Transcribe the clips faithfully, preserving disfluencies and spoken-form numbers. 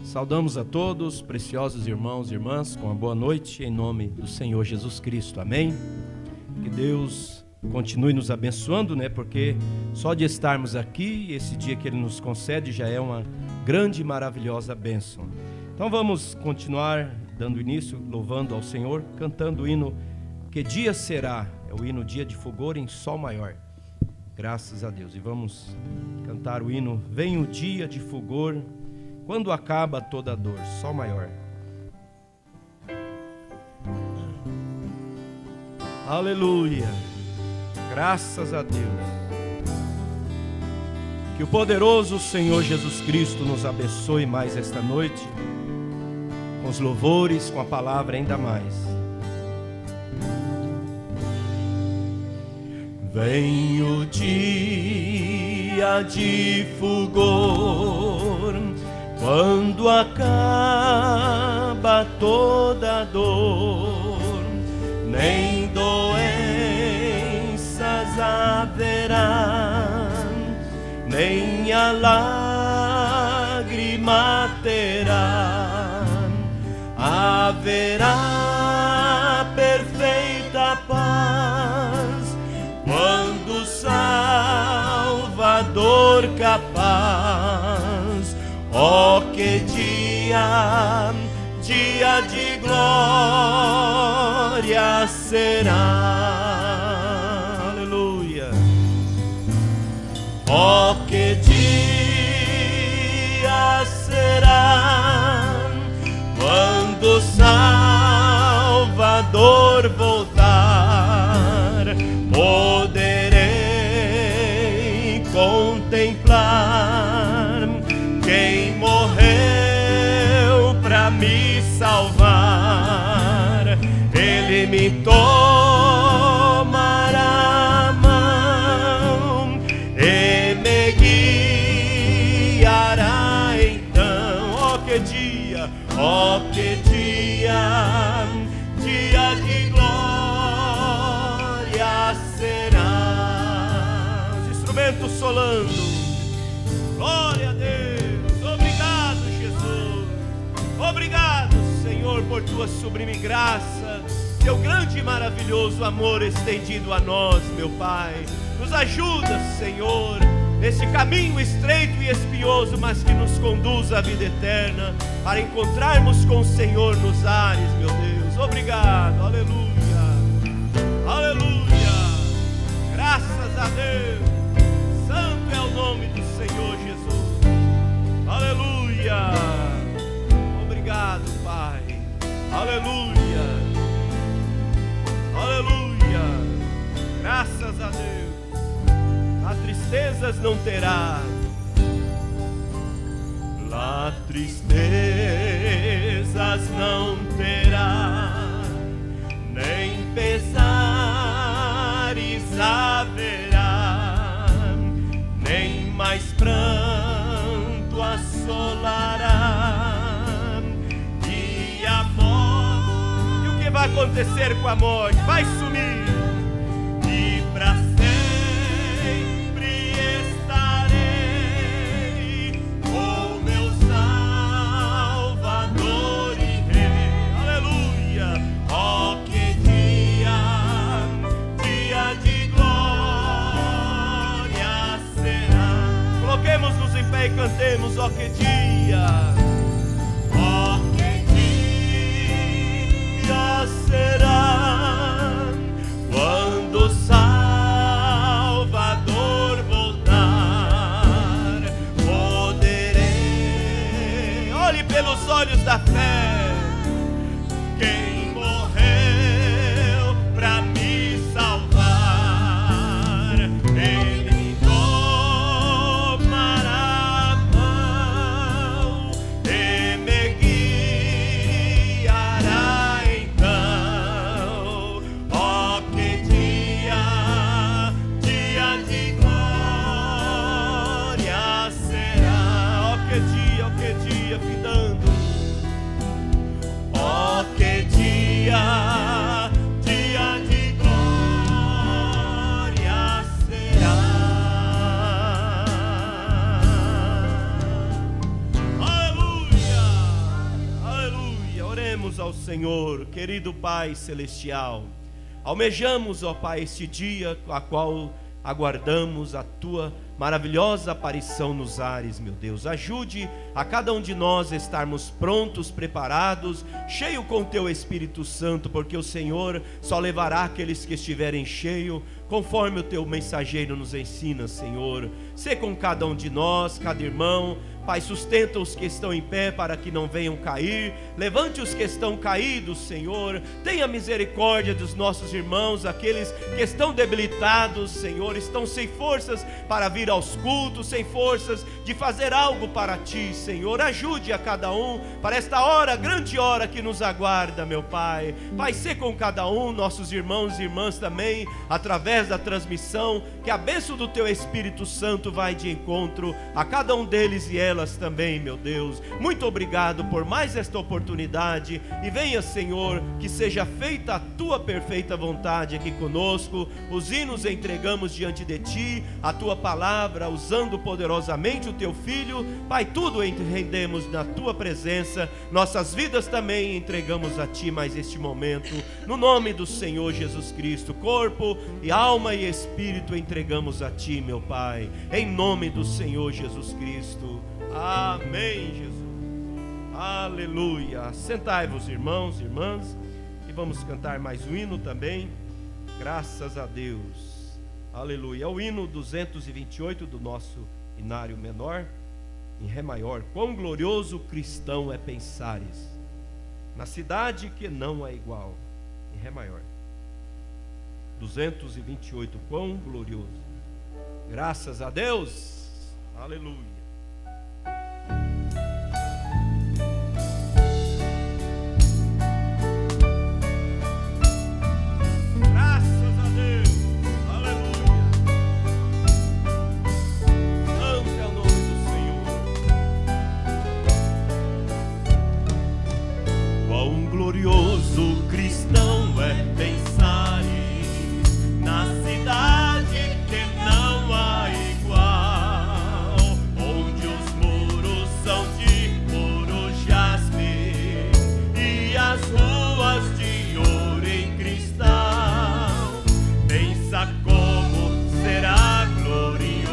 Saudamos a todos, preciosos irmãos e irmãs, com uma boa noite, em nome do Senhor Jesus Cristo, amém? Que Deus continue nos abençoando, né? Porque só de estarmos aqui, esse dia que Ele nos concede, já é uma grande e maravilhosa bênção. Então vamos continuar dando início, louvando ao Senhor, cantando o hino Que Dia Será? É o hino Dia de Fulgor em Sol Maior. Graças a Deus. E vamos cantar o hino Vem o Dia de Fulgor, quando acaba toda a dor, Sol Maior. Aleluia. Graças a Deus. Que o poderoso Senhor Jesus Cristo nos abençoe mais esta noite, com os louvores, com a palavra ainda mais. Vem o dia de fulgor, quando acaba toda a dor, nem doenças haverá, nem a lágrima terá, haverá perfeita paz, quando o Salvador capaz, ó que dia, dia de glória será, aleluia. Ó que dia será, quando o Salvador voltar, poderei contemplar quem morreu pra me salvar. Ele me tomará a mão e me guiará então. Ó que dia, ó que dia, dia de glória será. Os instrumentos solando. Glória a Deus. Obrigado, Jesus. Obrigado, Senhor, por tua sublime graça, teu grande e maravilhoso amor estendido a nós, meu Pai. Nos ajuda, Senhor, nesse caminho estreito e espinhoso, mas que nos conduz à vida eterna, para encontrarmos com o Senhor nos ares, meu Deus. Obrigado, aleluia, aleluia. Graças a Deus. Santo é o nome do Senhor Jesus. Aleluia. Obrigado, Pai. Aleluia. Aleluia. Graças a Deus. Lá tristezas não terá. Lá tristezas não terá, nem pesares haverá, nem mais pranto assolará, e a morte, e o que vai acontecer com a morte? Vai sumir, e para sempre estarei com meu Salvador e Rei. Aleluia. Ó que dia, dia de glória será. Coloquemos-nos em pé e cantemos, ó que dia, ó que dia será, quando o Salvador voltar, poderei, olhe pelos olhos da fé, quem morreu pra me salvar, ele me tomará a mão e me guiará então. Ó que dia, dia de glória será. Ó que dia, ó que dia, findando. Ó que dia, dia de glória será. Aleluia. pedimos ao Senhor, querido Pai Celestial, almejamos, ó Pai, este dia a qual aguardamos a Tua maravilhosa aparição nos ares, meu Deus. Ajude a cada um de nós a estarmos prontos, preparados, cheio com Teu Espírito Santo, porque o Senhor só levará aqueles que estiverem cheios, conforme o Teu mensageiro nos ensina, Senhor. Sê com cada um de nós, cada irmão. Pai, sustenta os que estão em pé para que não venham cair. Levante os que estão caídos, Senhor. Tenha misericórdia dos nossos irmãos, aqueles que estão debilitados, Senhor, estão sem forças para vir aos cultos, sem forças de fazer algo para Ti, Senhor. Ajude a cada um para esta hora, grande hora que nos aguarda, meu Pai. Pai, sê com cada um, nossos irmãos e irmãs também, através da transmissão, que a bênção do Teu Espírito Santo vai de encontro a cada um deles e elas também, meu Deus. Muito obrigado por mais esta oportunidade, e venha, Senhor, que seja feita a Tua perfeita vontade aqui conosco. Os hinos entregamos diante de Ti, a Tua palavra, usando poderosamente o Teu Filho. Pai, tudo rendemos na Tua presença, nossas vidas também entregamos a Ti mais este momento, no nome do Senhor Jesus Cristo. Corpo e alma e espírito entregamos a Ti, meu Pai, em nome do Senhor Jesus Cristo. Amém, Jesus. Aleluia. Sentai-vos, irmãos e irmãs, e vamos cantar mais um hino também. Graças a Deus. Aleluia. É o hino duzentos e vinte e oito do nosso inário menor, em Ré maior. Quão glorioso cristão é pensares na cidade que não é igual, em Ré maior. duzentos e vinte e oito. Quão glorioso. Graças a Deus. Aleluia. Glorioso cristão é pensar na cidade que não há igual, onde os muros são de puro jaspe e as ruas de ouro em cristal. Pensa como será glorioso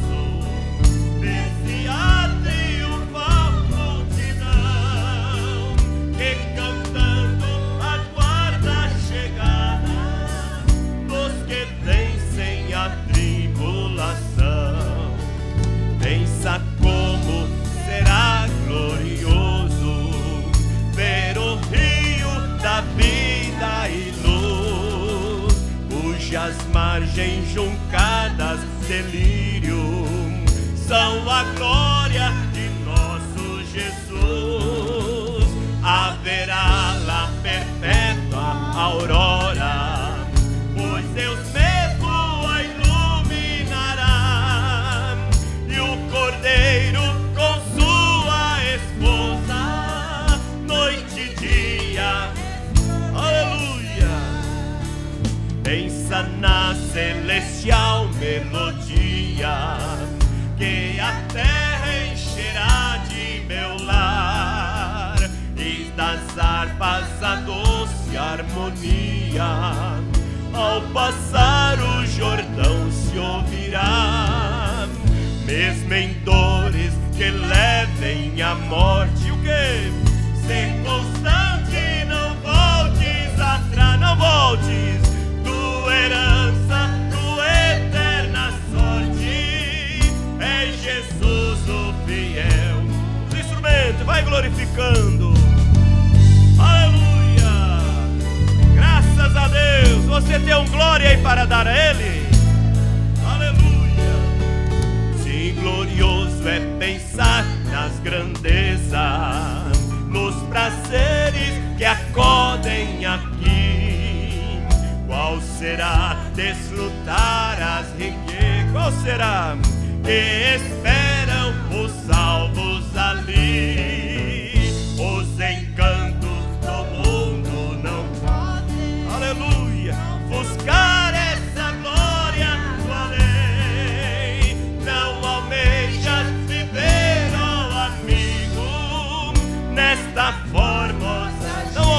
desfiar triunfal multidão que cantando aguarda a chegada dos que vencem a tribulação. Pensa como será glorioso ver o rio da vida e luz, cujas margens juncadas delírio são a glória de nosso Jesus. Haverá lá perpétua aurora, pois Deus mesmo a iluminará, e o Cordeiro com sua esposa, noite e dia. Aleluia. Pensa na celestial melodia, que a terra encherá de meu lar, e das harpas a doce harmonia, ao passar o Jordão se ouvirá. Mesmo em dores que levem à morte, o que? Ser constante, não voltes atrás, não voltes, tua herança, tua eterna sorte, é Jesus o fiel. Os instrumentos, vai glorificando. Aleluia. Graças a Deus. Você tem um glória aí para dar a Ele? Aleluia. Sim, glorioso é pensar nas grandezas, nos prazeres que acodem aqui. Qual será desfrutar as riquezas? Qual será que esperam os salvos ali? Os encantos do mundo não podem, aleluia, buscar essa glória do além. Não almejas viver, ó amigo, nesta formosa. Não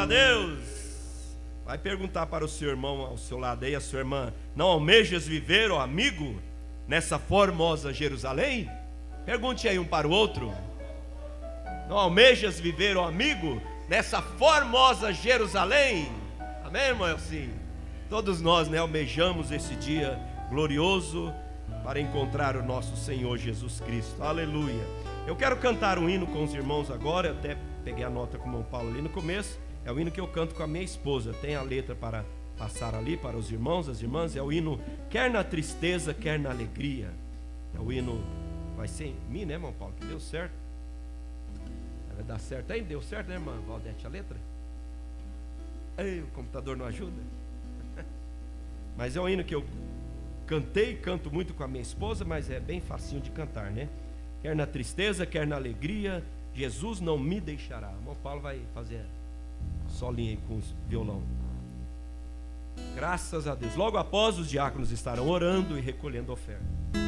Deus. Vai perguntar para o seu irmão ao seu lado aí, a sua irmã: não almejas viver, ó amigo, nessa formosa Jerusalém? Pergunte aí um para o outro. Não almejas viver, ó amigo, nessa formosa Jerusalém? Amém, irmão? Assim, todos nós, né, almejamos esse dia glorioso para encontrar o nosso Senhor Jesus Cristo. Aleluia. Eu quero cantar um hino com os irmãos agora. Eu até peguei a nota com o irmão Paulo ali no começo. É o hino que eu canto com a minha esposa. Tem a letra para passar ali para os irmãos, as irmãs. É o hino quer na tristeza, quer na alegria. É o hino, vai ser em mim, né, irmão Paulo? Que deu certo. Vai dar certo aí? Deu certo, né, irmã Valdete, a letra? Ei, o computador não ajuda. Mas é um hino que eu cantei, canto muito com a minha esposa, mas é bem facinho de cantar, né? Quer na tristeza, quer na alegria, Jesus não me deixará. O irmão Paulo vai fazer solinho aí com o violão. Graças a Deus. Logo após, os diáconos estarão orando e recolhendo a oferta.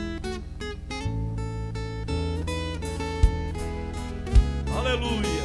Aleluia.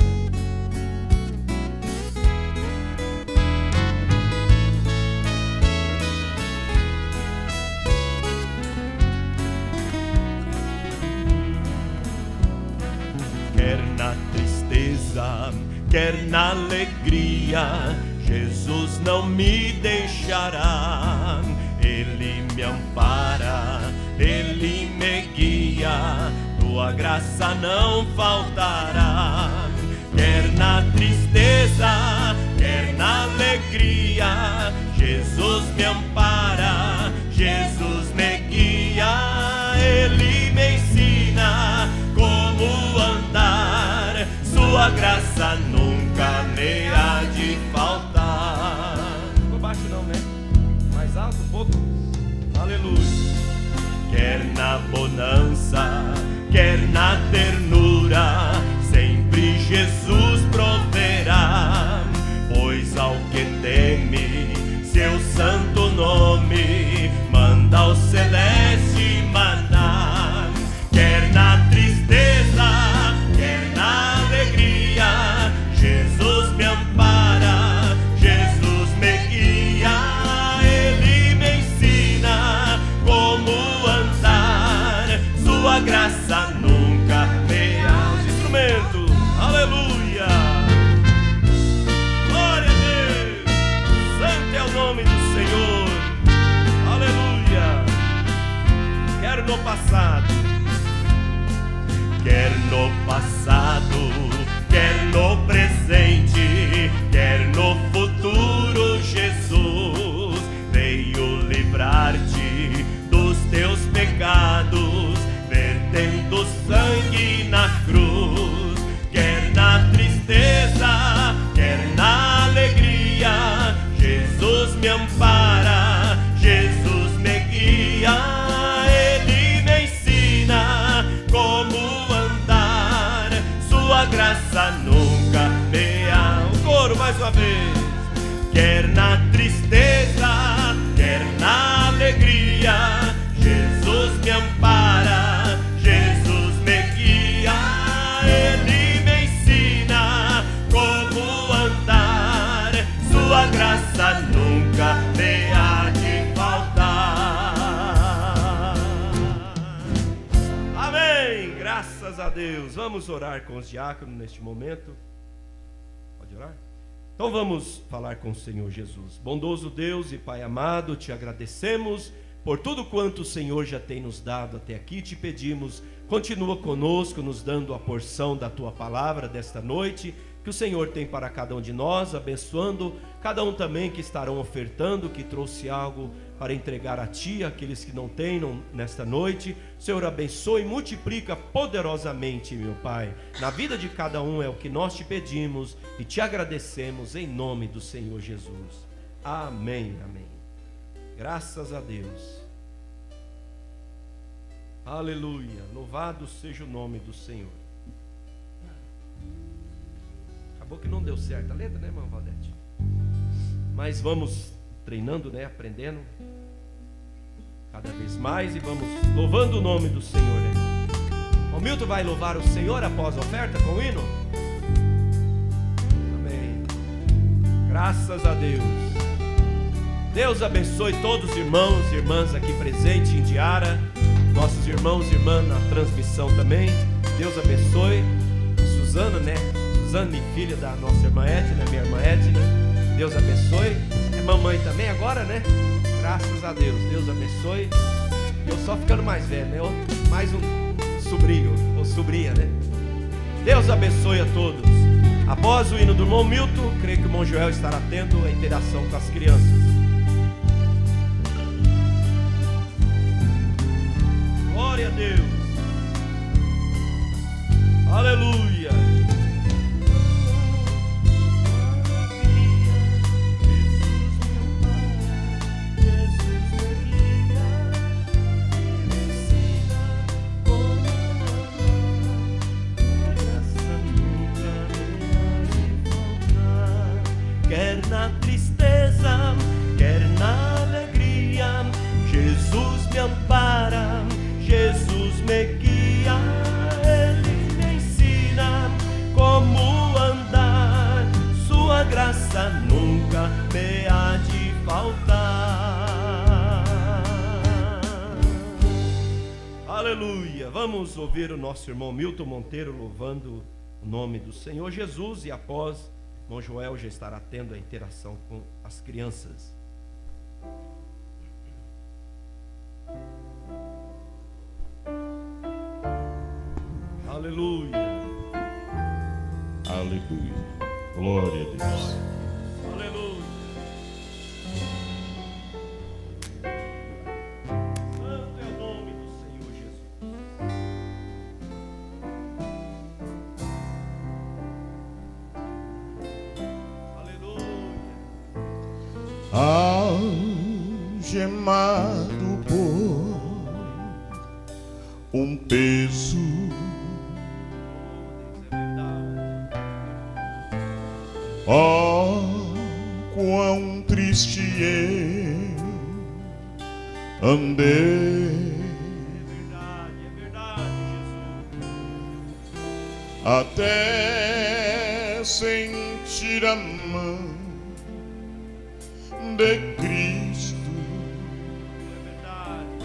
Quer na tristeza, quer na alegria, Jesus não me deixará. Ele me ampara, Ele me guia, tua graça não faltará. Quer na tristeza, quer na alegria, Jesus me ampara, Jesus me guia, Ele me ensina como andar, sua graça nunca me há de faltar. Ficou baixo não, né? Mais alto um pouco. Aleluia. Quer na bonança, quer na ternura, sempre Jesus proverá. Pois ao que teme seu santo nome, manda o celeste maná. Quer na tristeza, quer na alegria, Jesus me ampara, Jesus me guia, Ele me ensina como andar, sua graça nunca me há. Os instrumentos, aleluia. Glória a Deus. Santo é o nome do Senhor. Aleluia. Quero no passado, quer no passado, quer no presente, quer no futuro, Jesus veio livrar-te dos teus pecados, vertendo sangue na cruz. Quer na tristeza, quer na alegria, Jesus me ampara, Jesus me guia, Ele me ensina como andar, sua graça nunca me há. o coro mais uma vez. Quer na tristeza, quer na alegria, Jesus me ampara, Jesus me guia, Ele me ensina como andar, sua graça nunca me há de faltar. Amém. Graças a Deus. Vamos orar com os diáconos neste momento. Pode orar? Então vamos falar com o Senhor Jesus. Bondoso Deus e Pai amado, te agradecemos por tudo quanto o Senhor já tem nos dado até aqui. Te pedimos, continua conosco, nos dando a porção da tua palavra desta noite, que o Senhor tem para cada um de nós, abençoando cada um também que estarão ofertando, que trouxe algo para entregar a Ti, aqueles que não têm não, nesta noite. Senhor, abençoe e multiplica poderosamente, meu Pai, na vida de cada um, é o que nós te pedimos e te agradecemos em nome do Senhor Jesus. Amém, amém. Graças a Deus. Aleluia, louvado seja o nome do Senhor. Acabou que não deu certo a letra, né, irmã Valdete? Mas vamos treinando, né, aprendendo cada vez mais e vamos louvando o nome do Senhor, né? O Milton vai louvar o Senhor após a oferta com o hino? Amém. Graças a Deus. Deus abençoe todos os irmãos e irmãs aqui presentes em Diara, nossos irmãos e irmãs na transmissão também. Deus abençoe. A Suzana, né? Suzana, filha da nossa irmã Edna, minha irmã Edna. Deus abençoe. É mamãe também agora, né? Graças a Deus. Deus abençoe. Eu só ficando mais velho, né? Mais um sobrinho ou sobrinha, né? Deus abençoe a todos. Após o hino do irmão Milton, creio que o irmão Joel estará tendo a interação com as crianças. Glória a Deus. Aleluia. Quer na tristeza, quer na alegria, Jesus me ampara, Jesus me guia, Ele me ensina como andar, sua graça nunca me há de faltar. Aleluia. Vamos ouvir o nosso irmão Milton Monteiro louvando o nome do Senhor Jesus, e após, o irmão Joel já estará tendo a interação com as crianças. Aleluia. Aleluia. Glória a Deus. Aleluia. Santo é o nome do Senhor Jesus. Algemado por um peso, oh, quão triste eu andei. É verdade, é verdade, Jesus. Até sentir a mão de Cristo. É verdade.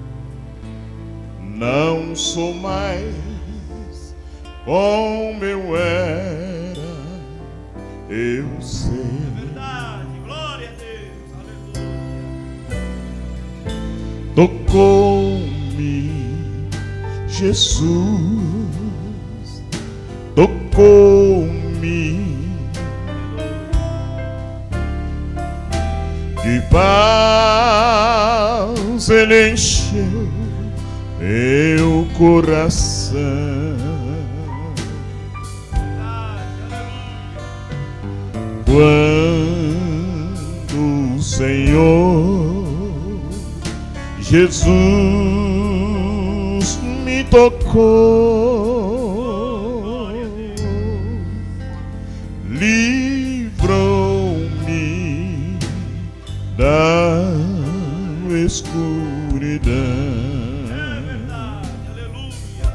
Não sou mais como eu era, eu sei. É verdade. Glória a Deus. Aleluia. Tocou-me Jesus, tocou-me. De paz Ele encheu meu coração. Quando o Senhor Jesus me tocou, livrou-me da escuridão. É verdade. Aleluia.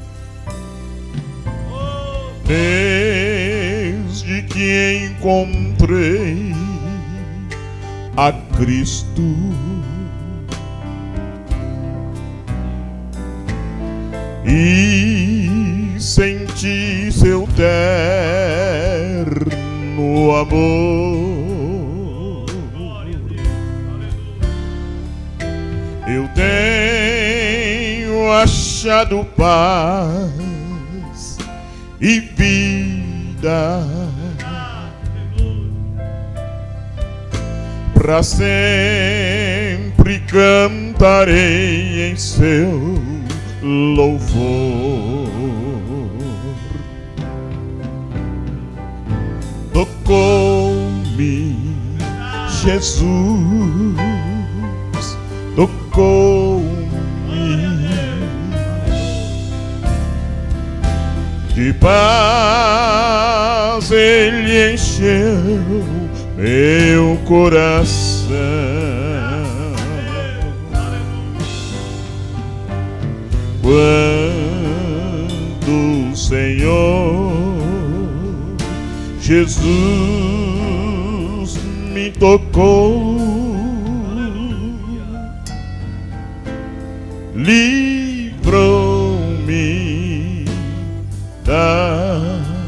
Oh, Desde que encontrei a Cristo, e senti seu terno amor, eu tenho achado paz e vida, para sempre cantarei em seu louvor. Tocou-me Jesus, tocou-me, de paz Ele encheu meu coração. Quando o Senhor Jesus tocou, livrou-me da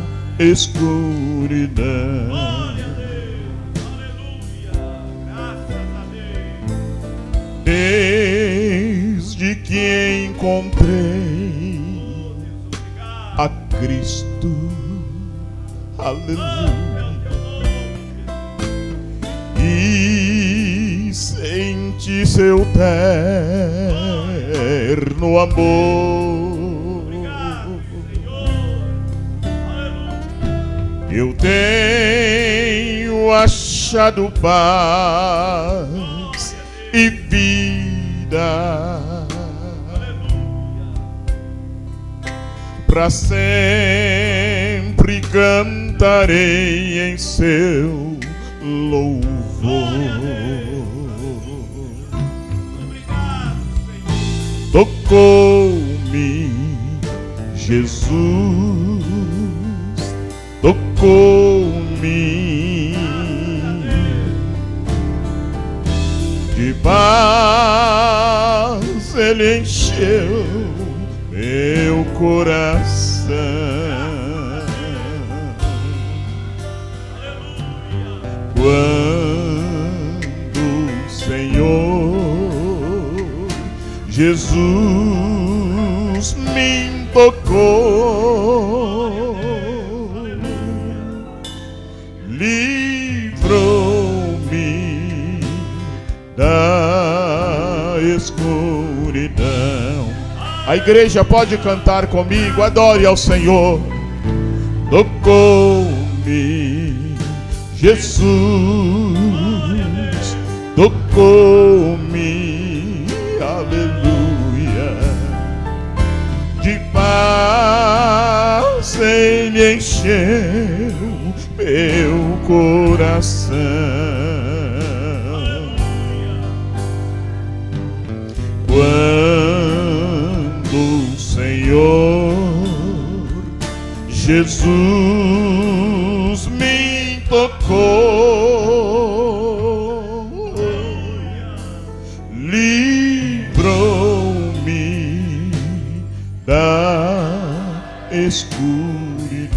escuridão. Glória a Deus, aleluia, graças a Deus. Desde que encontrei a Cristo, aleluia, e senti seu terno amor, eu tenho achado paz e vida, para sempre cantarei em seu louvor. Tocou-me Jesus, tocou-me, de paz ele encheu meu coração. Quando o Senhor Jesus me tocou, livrou-me da escuridão. A igreja pode cantar comigo, adore ao Senhor. Tocou-me Jesus, tocou-me, aleluia, de paz ele encheu meu coração. Quando o Senhor Jesus me tocou, livrou-me da escuridão.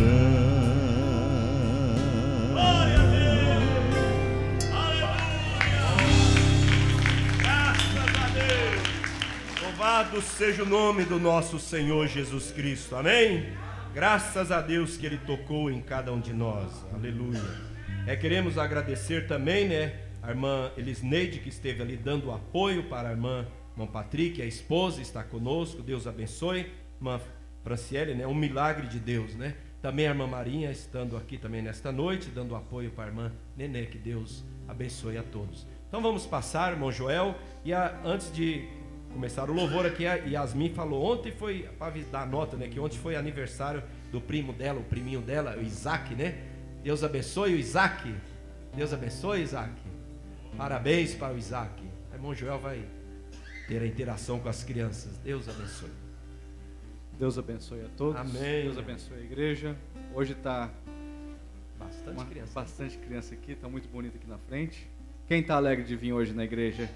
Glória a Deus, aleluia, graças a Deus. Louvado seja o nome do nosso Senhor Jesus Cristo, amém? Graças a Deus que Ele tocou em cada um de nós, aleluia. É, queremos agradecer também, né, a irmã Elisneide, que esteve ali dando apoio para a irmã, irmã Patrick, a esposa, está conosco, Deus abençoe. Irmã Franciele, né, um milagre de Deus, né. Também a irmã Marinha estando aqui também nesta noite, dando apoio para a irmã Nenê, que Deus abençoe a todos. Então vamos passar, irmão Joel, e a, antes de começar o louvor aqui, a Yasmin falou, ontem foi, para dar nota, né, que ontem foi aniversário do primo dela, o priminho dela, o Isaac, né? Deus abençoe o Isaac. Deus abençoe, Isaac. Parabéns para o Isaac. O irmão Joel vai ter a interação com as crianças. Deus abençoe. Deus abençoe a todos. Amém. Deus abençoe a igreja. Hoje está bastante uma, criança. Bastante criança aqui, está muito bonito aqui na frente. Quem está alegre de vir hoje na igreja?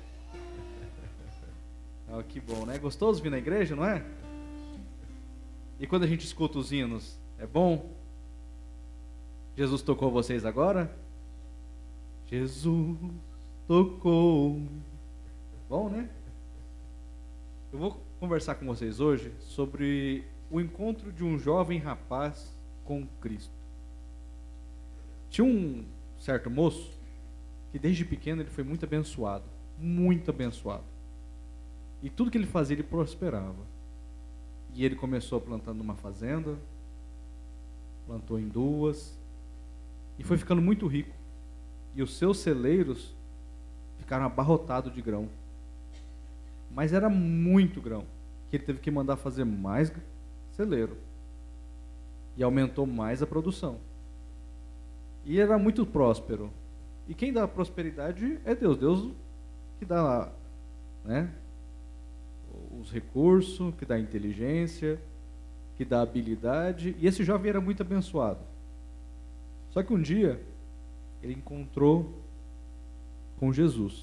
Oh, que bom, né? Gostoso vir na igreja, não é? E quando a gente escuta os hinos, é bom? Jesus tocou vocês agora? Jesus tocou. Bom, né? Eu vou conversar com vocês hoje sobre o encontro de um jovem rapaz com Cristo. Tinha um certo moço que desde pequeno ele foi muito abençoado, muito abençoado. E tudo que ele fazia, ele prosperava. E ele começou plantando uma fazenda, plantou em duas, e foi ficando muito rico. E os seus celeiros ficaram abarrotados de grão. Mas era muito grão, que ele teve que mandar fazer mais celeiro. E aumentou mais a produção. E era muito próspero. E quem dá prosperidade é Deus. Deus que dá, né, os recursos, que dá a inteligência, que dá a habilidade. E esse jovem era muito abençoado. Só que um dia ele encontrou com Jesus.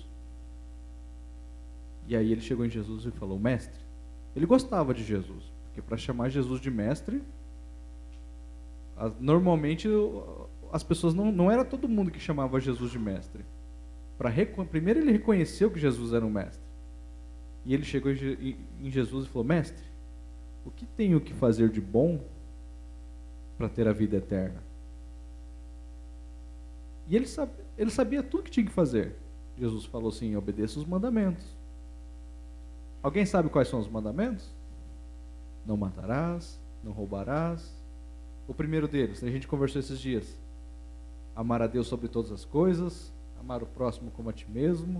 E aí ele chegou em Jesus e falou: mestre. Ele gostava de Jesus, porque para chamar Jesus de mestre, normalmente as pessoas não, não era todo mundo que chamava Jesus de mestre. Pra, primeiro ele reconheceu que Jesus era um mestre. E ele chegou em Jesus e falou: mestre, o que tenho que fazer de bom para ter a vida eterna? E ele sabia, ele sabia tudo que tinha que fazer. Jesus falou assim: obedeça os mandamentos. Alguém sabe quais são os mandamentos? Não matarás, não roubarás. O primeiro deles, a gente conversou esses dias: amar a Deus sobre todas as coisas, amar o próximo como a ti mesmo,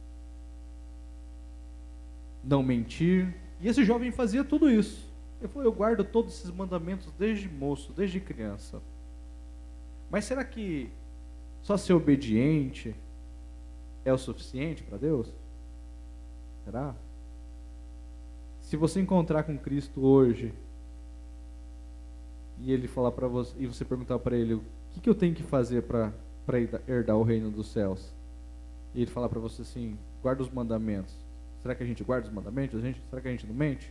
não mentir. E esse jovem fazia tudo isso. Ele falou: eu guardo todos esses mandamentos desde moço, desde criança. Mas será que só ser obediente é o suficiente para Deus? Será? Se você encontrar com Cristo hoje e ele falar para você, e você perguntar para ele: o que, que eu tenho que fazer para para herdar o reino dos céus? E ele falar para você assim: guarda os mandamentos. Será que a gente guarda os mandamentos? A gente, será que a gente não mente?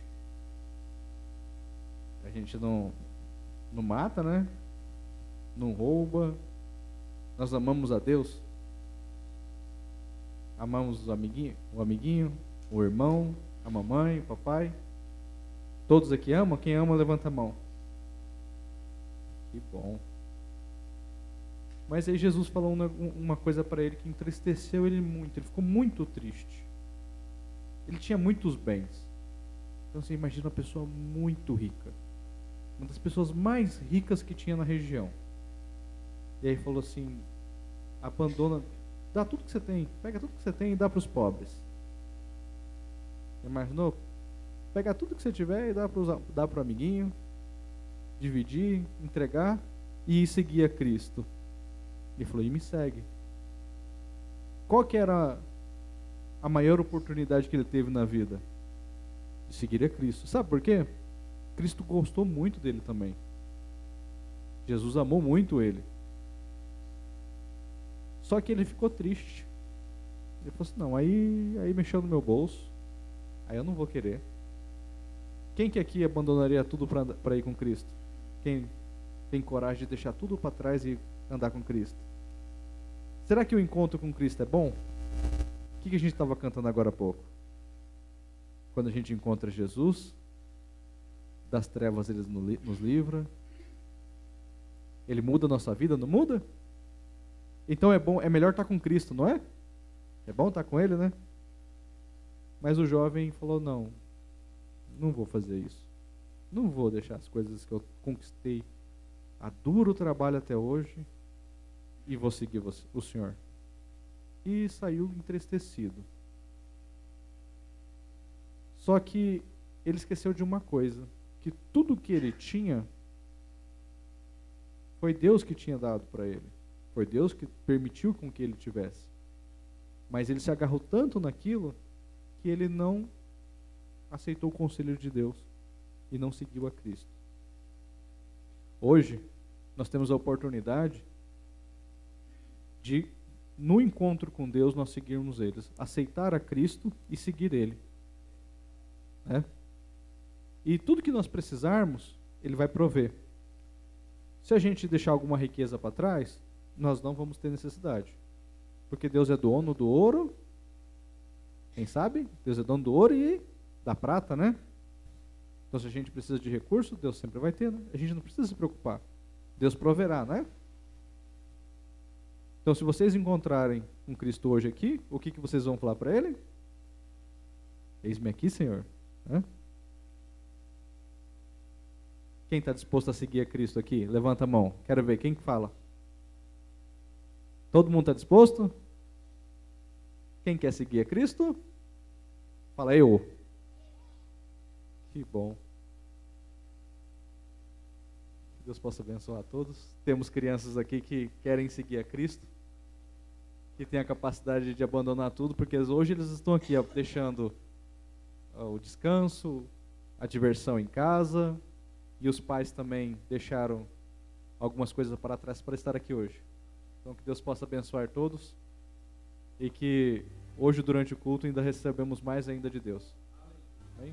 A gente não, não mata, né? Não rouba. Nós amamos a Deus. Amamos o amiguinho, o amiguinho, o irmão, a mamãe, o papai. Todos aqui amam? Quem ama, levanta a mão. Que bom. Mas aí Jesus falou uma coisa para ele que entristeceu ele muito. Ele ficou muito triste. Ele tinha muitos bens. Então você imagina uma pessoa muito rica. Uma das pessoas mais ricas que tinha na região. E aí falou assim: abandona, dá tudo que você tem. Pega tudo que você tem e dá para os pobres. Imaginou? Pega tudo que você tiver e dá para dá para o amiguinho. Dividir, entregar e seguir a Cristo. Ele falou: e me segue. Qual que era a maior oportunidade que ele teve na vida? De seguir a Cristo. Sabe por quê? Cristo gostou muito dele também. Jesus amou muito ele. Só que ele ficou triste. Ele falou assim: não, aí, aí mexeu no meu bolso. Aí eu não vou querer. Quem que aqui abandonaria tudo para ir com Cristo? Quem tem coragem de deixar tudo para trás e andar com Cristo? Será que o encontro com Cristo é bom? O que, que a gente estava cantando agora há pouco? Quando a gente encontra Jesus, das trevas ele nos livra, ele muda a nossa vida, não muda? Então é bom, é melhor estar com Cristo, não é? É bom estar com ele, né? Mas o jovem falou: não, não vou fazer isso. Não vou deixar as coisas que eu conquistei a duro trabalho até hoje e vou seguir você, o Senhor. E saiu entristecido. Só que ele esqueceu de uma coisa: que tudo que ele tinha foi Deus que tinha dado para ele. Foi Deus que permitiu com que ele tivesse. Mas ele se agarrou tanto naquilo que ele não aceitou o conselho de Deus e não seguiu a Cristo. Hoje, nós temos a oportunidade de, no encontro com Deus, nós seguirmos eles, aceitar a Cristo e seguir Ele. Né? E tudo que nós precisarmos, Ele vai prover. Se a gente deixar alguma riqueza para trás, nós não vamos ter necessidade. Porque Deus é dono do ouro. Quem sabe? Deus é dono do ouro e da prata, né? Então, se a gente precisa de recurso, Deus sempre vai ter, né? A gente não precisa se preocupar. Deus proverá, né? Então, se vocês encontrarem um Cristo hoje aqui, o que, que vocês vão falar para Ele? Eis-me aqui, Senhor. Né? Quem está disposto a seguir a Cristo aqui? Levanta a mão. Quero ver. Quem que fala? Todo mundo está disposto? Quem quer seguir a Cristo? Fala: eu. Que bom. Que Deus possa abençoar a todos. Temos crianças aqui que querem seguir a Cristo, que têm a capacidade de abandonar tudo, porque hoje eles estão aqui ó, deixando ó, o descanso, a diversão em casa, e os pais também deixaram algumas coisas para trás para estar aqui hoje. Então que Deus possa abençoar todos. e que hoje, durante o culto, ainda recebemos mais ainda de Deus. Amém?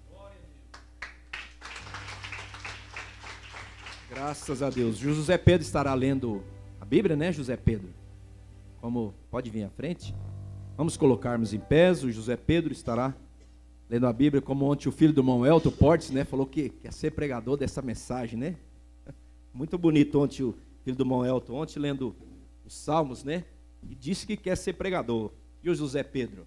Graças a Deus. José Pedro estará lendo a Bíblia, né, José Pedro? Como pode vir à frente? Vamos colocarmos em pés. O José Pedro estará lendo a Bíblia, como ontem o filho do irmão Elton Portes, né, falou que quer ser pregador dessa mensagem, né? Muito bonito ontem o filho do irmão Elton, ontem lendo os Salmos, né? E disse que quer ser pregador. E o José Pedro?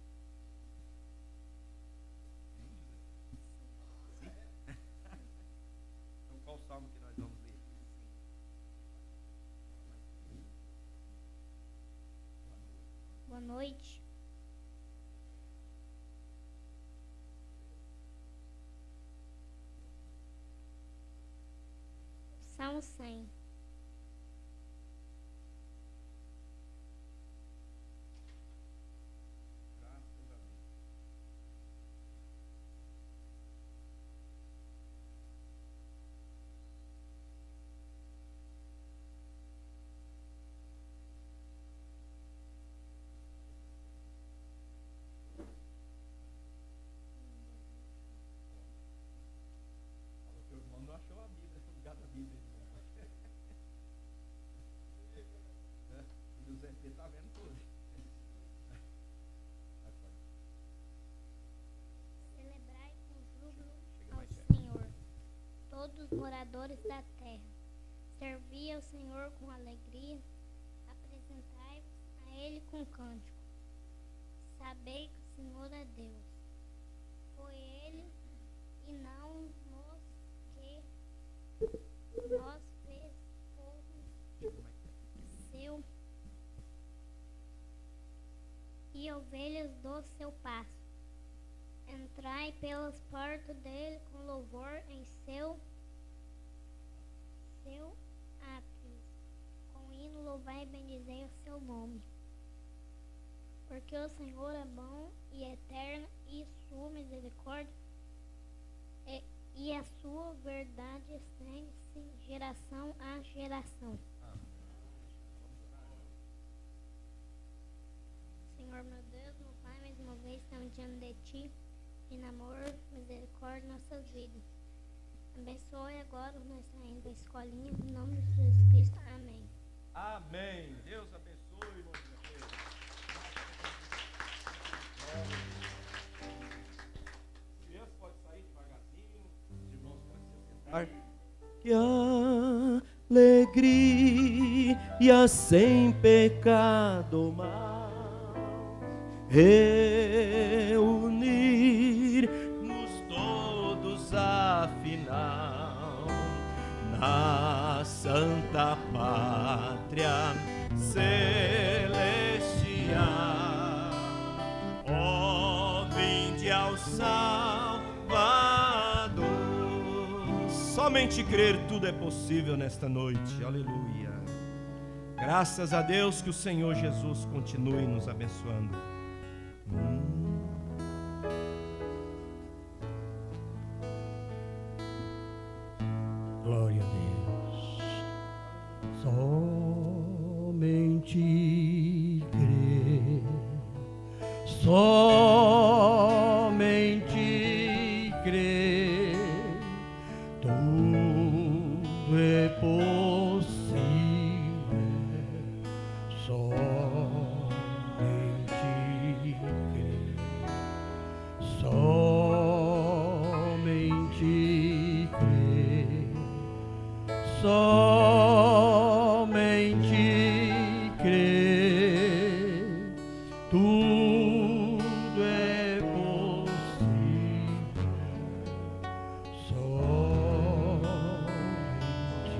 Qual salmo que nós vamos ler? Boa noite. Salmo cem. Celebrai com júbilo ao Senhor, todos os moradores da terra. Servi ao Senhor com alegria, apresentai-vos a Ele com cântico. Sabei que o Senhor é Deus. Foi Ele e não nós que nós fez povo seu e ovelhas do seu pasto. Entrai pelas portas dele com louvor em seu seu átrios. Com hino louvai e bendizei o seu nome. Porque o Senhor é bom e eterno, e sua misericórdia e, e a sua verdade estende-se de geração a geração. Senhor meu Deus, meu Pai, mais uma vez estamos diante de Ti, em amor, misericórdia, nossas vidas. Abençoe agora nós saindo da escolinha, em nome de Jesus Cristo. Amém. Amém. Deus abençoe, irmão. As crianças podem sair devagarzinho, os irmãos podem se sentar. Que alegria sem pecado mal reunir-nos todos afinal na santa pátria celestial. Ó, vinde ao Salvador. Somente crer, tudo é possível nesta noite. Aleluia. Graças a Deus, que o Senhor Jesus continue nos abençoando. Hum. Glória a Deus. Somente crer, somente crer, tudo é possível. Somente crer, somente crer, somente crer, tudo é possível. Somente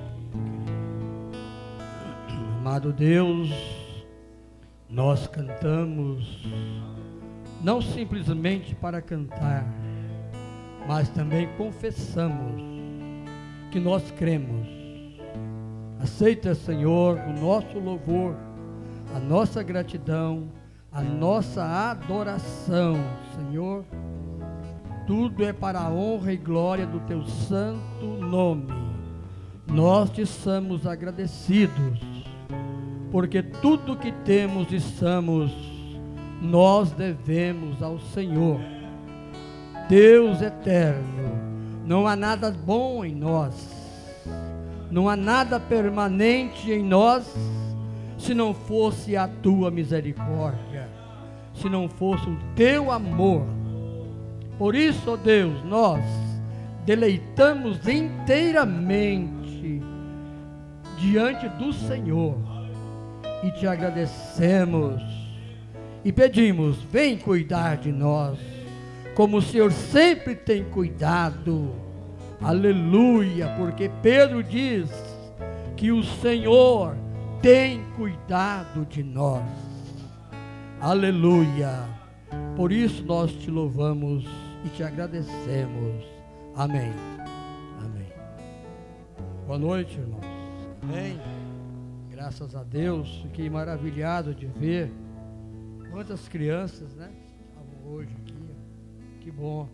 crer. Amado Deus, nós cantamos não simplesmente para cantar, mas também confessamos que nós cremos. Aceita, Senhor, o nosso louvor, a nossa gratidão, a nossa adoração, Senhor. Tudo é para a honra e glória do Teu santo nome. Nós te somos agradecidos porque tudo que temos e somos, nós devemos ao Senhor. Deus eterno, não há nada bom em nós, não há nada permanente em nós, se não fosse a tua misericórdia, se não fosse o teu amor. Por isso, ó Deus, nós deleitamos inteiramente diante do Senhor e te agradecemos e pedimos: vem cuidar de nós, como o Senhor sempre tem cuidado. Aleluia, porque Pedro diz que o Senhor tem cuidado de nós. Aleluia. Por isso nós te louvamos e te agradecemos. Amém. Amém. Boa noite, irmãos. Amém. Graças a Deus. Fiquei maravilhado de ver quantas crianças, né, estavam hoje aqui. Que bom.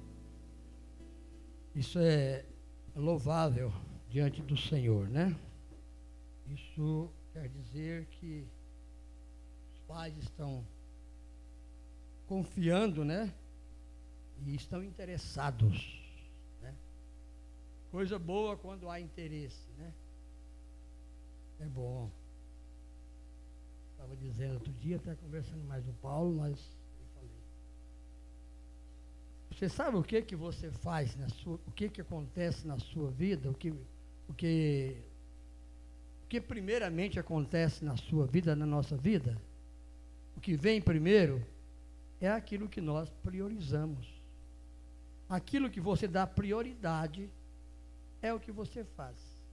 Isso é louvável diante do Senhor, né? Isso quer dizer que os pais estão confiando, né? E estão interessados, né? Coisa boa quando há interesse, né? É bom. Estava dizendo outro dia, até conversando mais com o Paulo, mas eu falei: você sabe o que que você faz na sua, o que que acontece na sua vida, o que, o que, o que primeiramente acontece na sua vida, na nossa vida? O que vem primeiro é aquilo que nós priorizamos. Aquilo que você dá prioridade é o que você faz.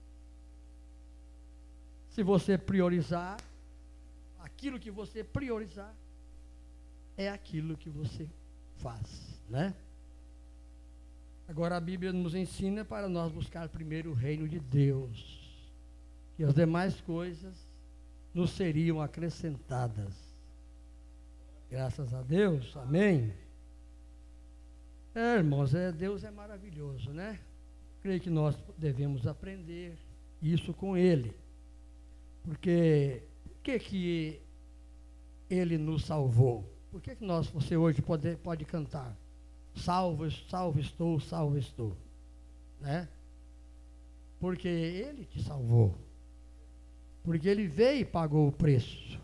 Se você priorizar, aquilo que você priorizar é aquilo que você faz, né? Agora a Bíblia nos ensina para nós buscar primeiro o reino de Deus, e as demais coisas nos seriam acrescentadas. Graças a Deus, amém? É, irmãos, é, Deus é maravilhoso, né? Creio que nós devemos aprender isso com Ele, porque por que que Ele nos salvou? Por que que nós, você hoje pode, pode cantar salvo, salvo estou, salvo estou, né? Porque Ele te salvou, porque Ele veio e pagou o preço.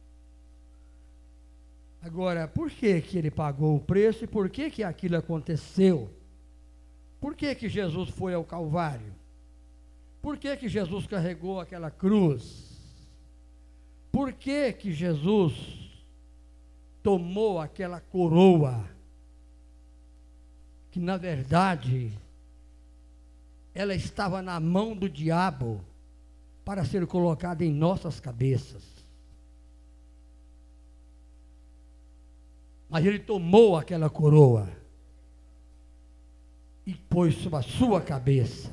Agora, por que que Ele pagou o preço e por que que aquilo aconteceu? Por que que Jesus foi ao Calvário? Por que que Jesus carregou aquela cruz? Por que que Jesus tomou aquela coroa, que na verdade ela estava na mão do diabo para ser colocada em nossas cabeças? Mas Ele tomou aquela coroa e pôs sobre a sua cabeça.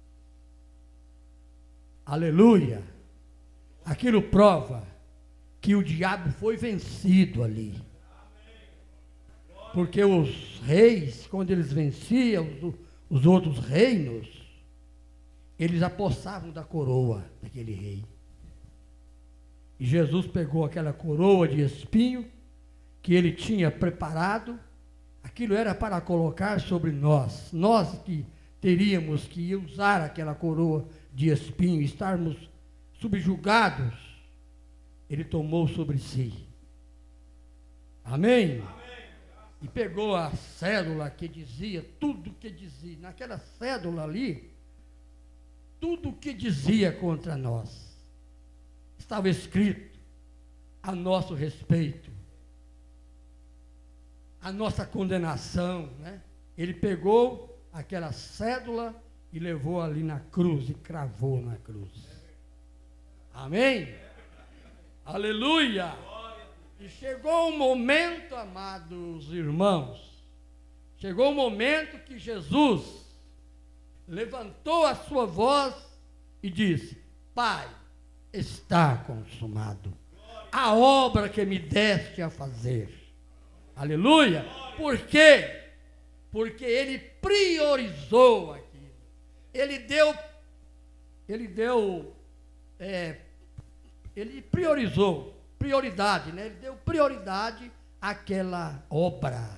Aleluia! Aquilo prova que o diabo foi vencido ali. Porque os reis, quando eles venciam os, os outros reinos, eles apossavam da coroa daquele rei. E Jesus pegou aquela coroa de espinho que Ele tinha preparado. Aquilo era para colocar sobre nós, nós que teríamos que usar aquela coroa de espinho, estarmos subjugados. Ele tomou sobre si. Amém? E pegou a cédula que dizia, tudo que dizia, naquela cédula ali, tudo que dizia contra nós, estava escrito a nosso respeito, a nossa condenação, né? Ele pegou aquela cédula e levou ali na cruz e cravou na cruz. Amém? Aleluia! E chegou o momento, amados irmãos, chegou o momento que Jesus levantou a sua voz e disse: Pai, está consumado a obra que me deste a fazer. Aleluia! Por quê? Porque Ele priorizou aquilo. Ele deu, Ele deu é, ele priorizou, prioridade, né? Ele deu prioridade àquela obra.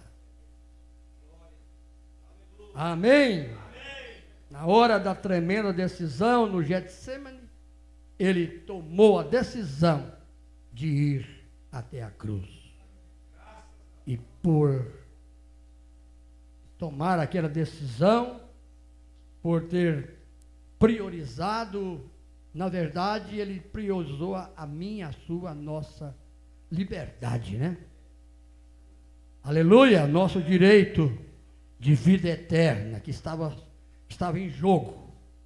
Amém? Amém. Na hora da tremenda decisão no Getsemane, ele tomou a decisão de ir até a cruz. E por tomar aquela decisão, por ter priorizado, na verdade, ele priorizou a, a minha, a sua, a nossa liberdade, né? Aleluia, nosso direito de vida eterna, que estava, estava em jogo.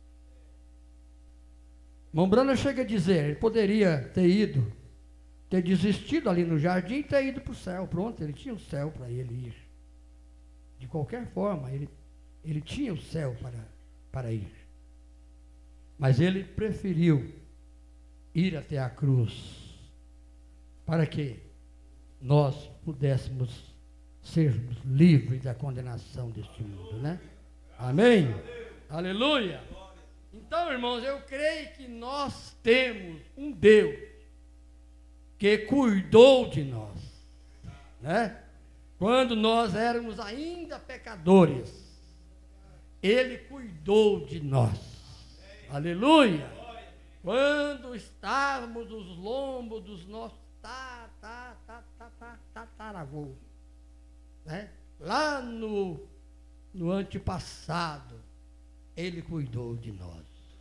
Irmão Branham chega a dizer, ele poderia ter ido, ter desistido ali no jardim e ter ido para o céu. Pronto, ele tinha o céu para ele ir. De qualquer forma, ele, ele tinha o céu para, para ir. Mas ele preferiu ir até a cruz, para que nós pudéssemos sermos livres da condenação deste mundo, né? Amém? Aleluia! Então, irmãos, eu creio que nós temos um Deus que cuidou de nós, né? Quando nós éramos ainda pecadores, Ele cuidou de nós. Aleluia! Quando estávamos nos lombos dos nossos tá, tá, tá, tá, tá, tataravô, né? Lá no, no antepassado, Ele cuidou de nós.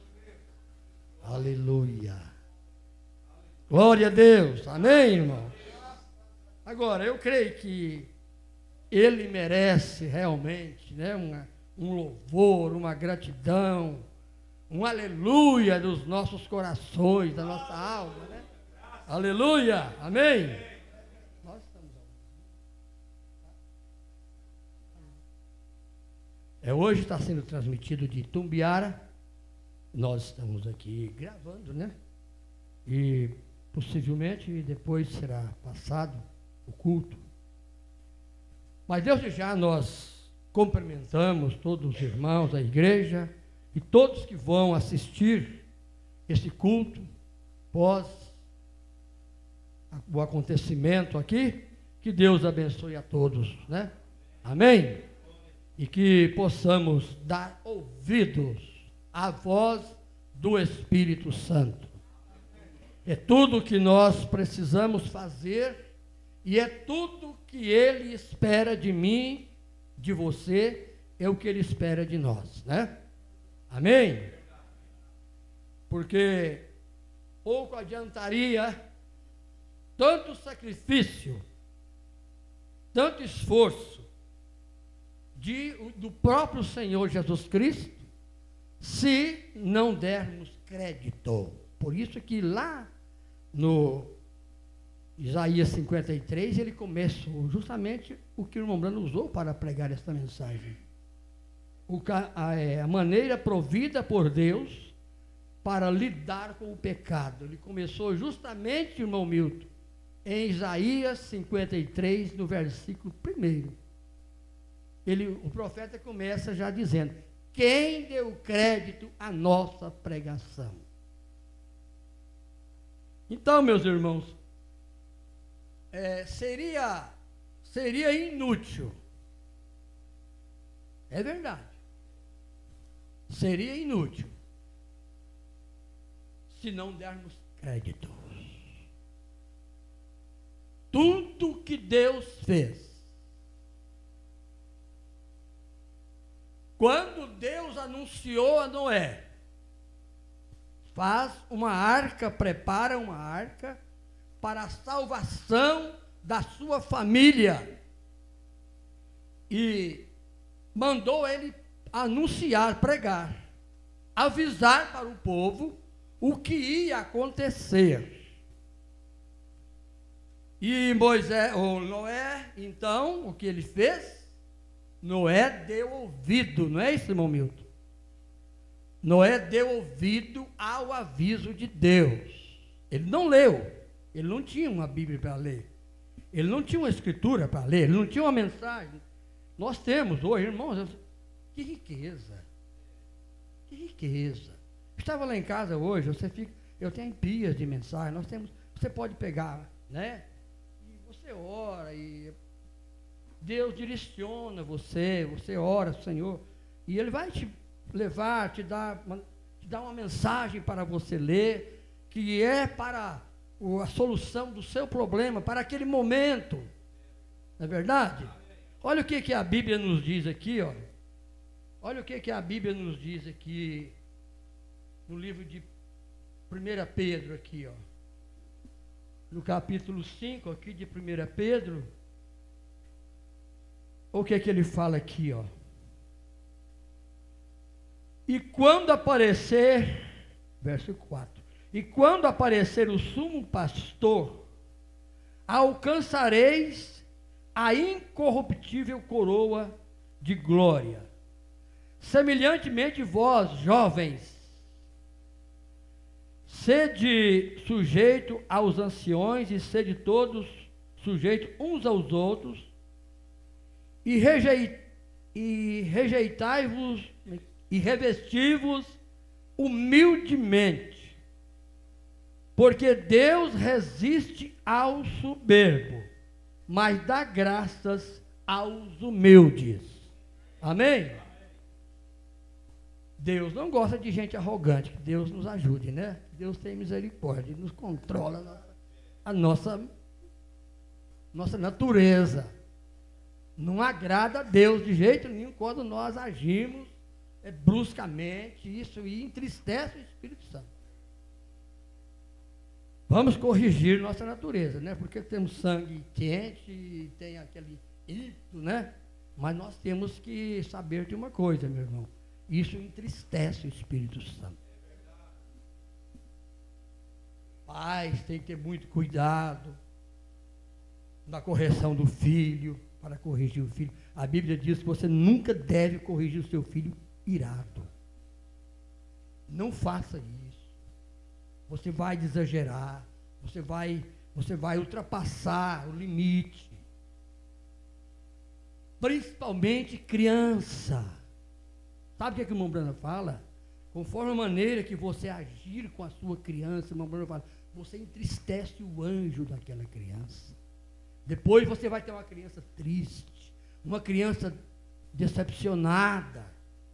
Aleluia! Glória a Deus! Amém, irmão? Agora, eu creio que Ele merece realmente, né, uma, um louvor, uma gratidão, um aleluia dos nossos corações, da nossa alma, né? Aleluia! Amém? Nós estamos é, hoje está sendo transmitido de Tumbiara. Nós estamos aqui gravando, né? E possivelmente depois será passado o culto. Mas desde já nós cumprimentamos todos os irmãos da igreja e todos que vão assistir esse culto pós o acontecimento aqui. Que Deus abençoe a todos, né? Amém? E que possamos dar ouvidos à voz do Espírito Santo. É tudo que nós precisamos fazer e é tudo que Ele espera de mim, de você, é o que Ele espera de nós, né? Amém? Porque pouco adiantaria tanto sacrifício, tanto esforço de, do próprio Senhor Jesus Cristo, se não dermos crédito. Por isso que lá no Isaías cinquenta e três, ele começou justamente o que o irmão Branham usou para pregar esta mensagem. O, a, a maneira provida por Deus para lidar com o pecado. Ele começou justamente, irmão Milton, em Isaías cinquenta e três, no versículo primeiro. Ele, o profeta começa já dizendo: quem deu crédito à nossa pregação? Então, meus irmãos, é, seria, seria inútil, é verdade, seria inútil se não dermos crédito. Tudo que Deus fez, quando Deus anunciou a Noé, faz uma arca, prepara uma arca para a salvação da sua família, e mandou ele anunciar, pregar, avisar para o povo o que ia acontecer. E Moisés, ou Noé, então, o que ele fez? Noé deu ouvido, não é isso, irmão Milton? Noé deu ouvido ao aviso de Deus. Ele não leu, ele não tinha uma Bíblia para ler, ele não tinha uma escritura para ler, ele não tinha uma mensagem. Nós temos hoje, irmãos, que riqueza, que riqueza. Estava lá em casa hoje, você fica, Eu tenho pias de mensagem, nós temos, você pode pegar, né? E você ora, e Deus direciona você, você ora, Senhor, e Ele vai te levar, te dar, uma, te dar uma mensagem para você ler, que é para o, a solução do seu problema, para aquele momento, não é verdade? Olha o que, que a Bíblia nos diz aqui, ó. Olha o que, que a Bíblia nos diz aqui, no livro de primeira Pedro, aqui, ó. No capítulo cinco, aqui de primeira Pedro, o que, que ele fala aqui, ó. E quando aparecer, verso quatro, e quando aparecer o sumo pastor, alcançareis a incorruptível coroa de glória. Semelhantemente vós, jovens, sede sujeito aos anciões e sede todos sujeitos uns aos outros, e, rejeit, e rejeitai-vos e revesti-vos humildemente, porque Deus resiste ao soberbo, mas dá graças aos humildes. Amém? Deus não gosta de gente arrogante, que Deus nos ajude, né? Deus tem misericórdia, nos controla a nossa, nossa natureza. Não agrada a Deus de jeito nenhum quando nós agimos é, bruscamente, isso e entristece o Espírito Santo. Vamos corrigir nossa natureza, né? Porque temos sangue quente e tem aquele ímpeto, né? Mas nós temos que saber de uma coisa, meu irmão. Isso entristece o Espírito Santo. Pais têm que ter muito cuidado na correção do filho, para corrigir o filho. A Bíblia diz que você nunca deve corrigir o seu filho irado. Não faça isso. Você vai exagerar, você vai, você vai ultrapassar o limite. Principalmente criança. Sabe o que, é que o irmão Brana fala? Conforme a maneira que você agir com a sua criança, o irmão Brana fala, você entristece o anjo daquela criança. Depois você vai ter uma criança triste, uma criança decepcionada,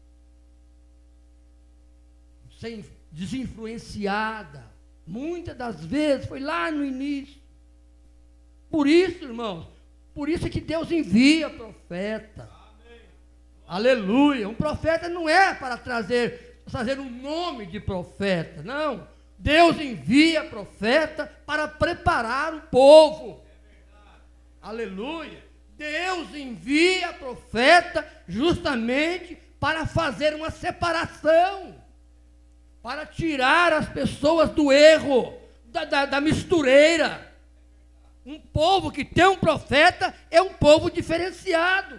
sem, desinfluenciada. Muitas das vezes foi lá no início. Por isso, irmãos, por isso é que Deus envia profeta. Amém. Aleluia. Um profeta não é para trazer, trazer um nome de profeta, não. Deus envia profeta para preparar o povo. Aleluia. Deus envia profeta justamente para fazer uma separação, para tirar as pessoas do erro, da, da, da mistureira. Um povo que tem um profeta é um povo diferenciado.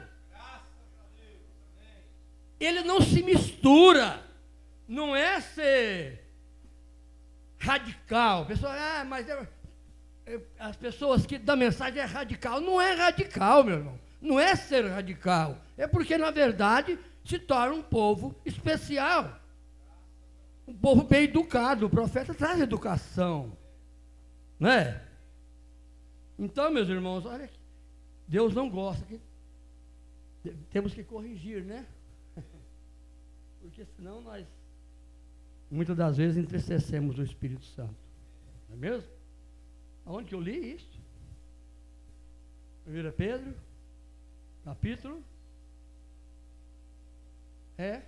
Ele não se mistura, não é ser radical. A pessoa, ah, mas eu, eu, as pessoas que dão mensagem é radical. Não é radical, meu irmão. Não é ser radical. É porque, na verdade, se torna um povo especial. Um povo bem educado. O profeta traz educação. Não é? Então, meus irmãos, olha aqui. Deus não gosta. Que, temos que corrigir, né? Porque senão nós, muitas das vezes, entristecemos o Espírito Santo. Não é mesmo? Aonde que eu li isso? primeira Pedro, capítulo. É.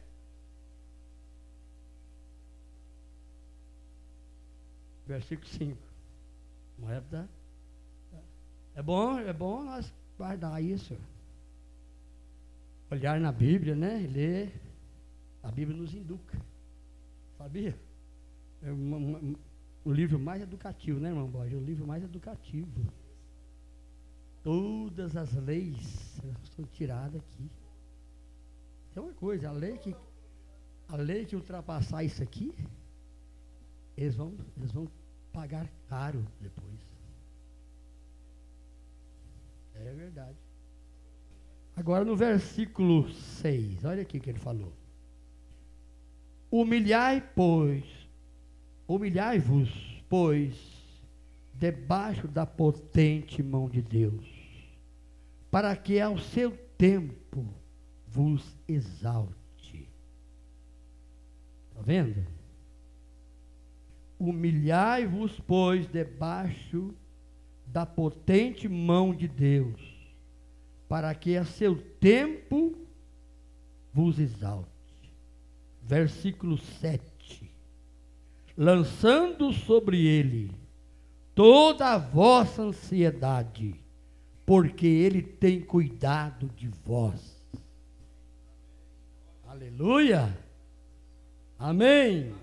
Versículo cinco. Não é, da, é bom, é bom nós guardar isso. Olhar na Bíblia, né? E ler. A Bíblia nos educa. Sabia? É uma, uma, o livro mais educativo, né, irmão Borges? É o livro mais educativo. Todas as leis são tiradas aqui. Tem uma coisa, a lei que, a lei que ultrapassar isso aqui, eles vão, eles vão pagar caro depois. É verdade. Agora no versículo seis, olha aqui o que ele falou. Humilhai, pois, Humilhai-vos, pois, debaixo da potente mão de Deus, para que ao seu tempo vos exalte. Está vendo? Humilhai-vos, pois, debaixo da potente mão de Deus, para que a seu tempo vos exalte. Versículo sete. Lançando sobre ele toda a vossa ansiedade, porque ele tem cuidado de vós. Aleluia! Amém!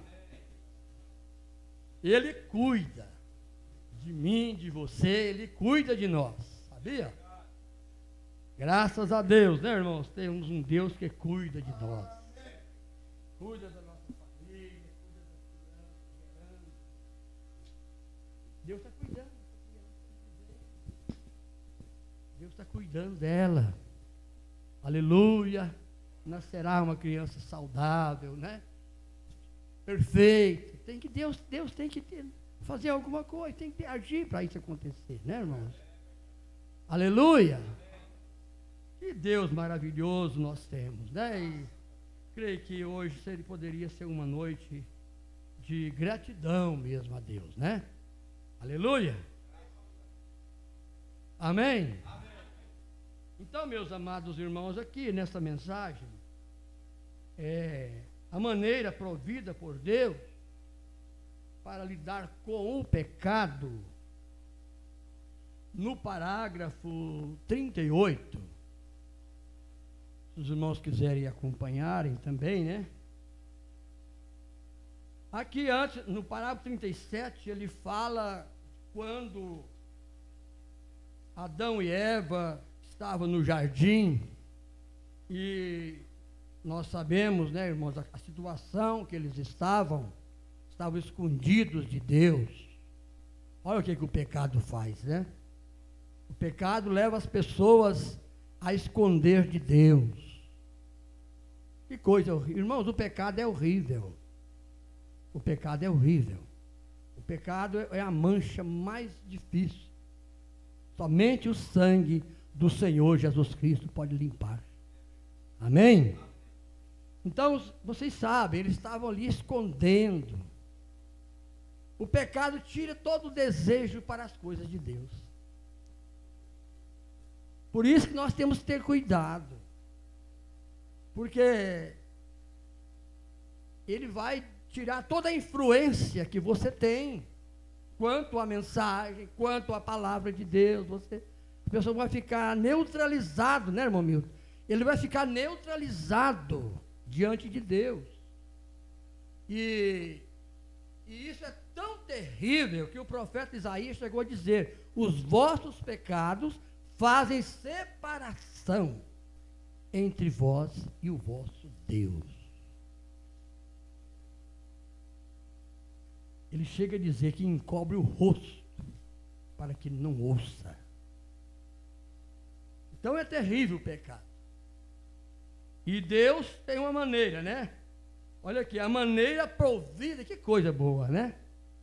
Ele cuida de mim, de você, ele cuida de nós, sabia? Graças a Deus, né, irmãos? Temos um Deus que cuida de nós. Cuida da nossa família, cuida das crianças. Deus está cuidando. Deus está cuidando dela. Aleluia. Nascerá uma criança saudável, né? Perfeita. Tem que Deus, Deus tem que ter, fazer alguma coisa, tem que agir para isso acontecer, né, irmãos? Aleluia. Que Deus maravilhoso nós temos, né? E creio que hoje seria, poderia ser uma noite de gratidão mesmo a Deus, né? Aleluia. Amém? Então, meus amados irmãos, aqui nessa mensagem, é, a maneira provida por Deus para lidar com o pecado, no parágrafo trinta e oito, se os irmãos quiserem acompanharem também, né? Aqui antes, no parágrafo trinta e sete, ele fala quando Adão e Eva estavam no jardim, e nós sabemos, né, irmãos, a, a situação que eles estavam, estavam escondidos de Deus. Olha o que, que o pecado faz, né? O pecado leva as pessoas a esconder de Deus. Que coisa horrível. Irmãos, o pecado é horrível. O pecado é horrível. O pecado é a mancha mais difícil. Somente o sangue do Senhor Jesus Cristo pode limpar. Amém? Então, vocês sabem, eles estavam ali escondendo. O pecado tira todo o desejo para as coisas de Deus. Por isso que nós temos que ter cuidado. Porque ele vai tirar toda a influência que você tem quanto à mensagem, quanto à palavra de Deus. Você, a pessoa vai ficar neutralizado, né, irmão Milton? Ele vai ficar neutralizado diante de Deus. E, e isso é tão terrível que o profeta Isaías chegou a dizer: os vossos pecados fazem separação entre vós e o vosso Deus. Ele chega a dizer que encobre o rosto para que não ouça. Então é terrível o pecado. E Deus tem uma maneira, né? Olha aqui, a maneira provida, que coisa boa, né?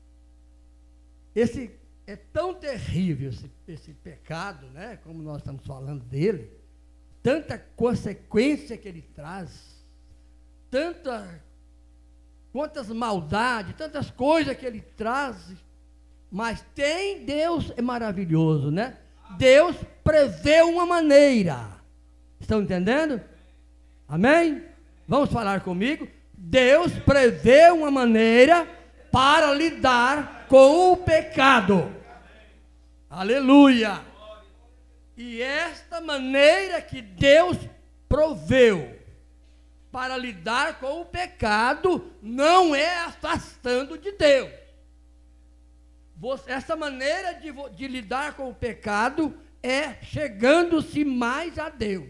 Esse é tão terrível esse, esse pecado, né? Como nós estamos falando dele, tanta consequência que ele traz, tanta, quantas maldades, tantas coisas que ele traz, mas tem, Deus é maravilhoso, né? Deus prevê uma maneira. Estão entendendo? Amém? Vamos falar comigo? Deus prevê uma maneira para lidar com o pecado. Aleluia! E esta maneira que Deus proveu para lidar com o pecado não é afastando de Deus. Você, essa maneira de, de lidar com o pecado é chegando-se mais a Deus.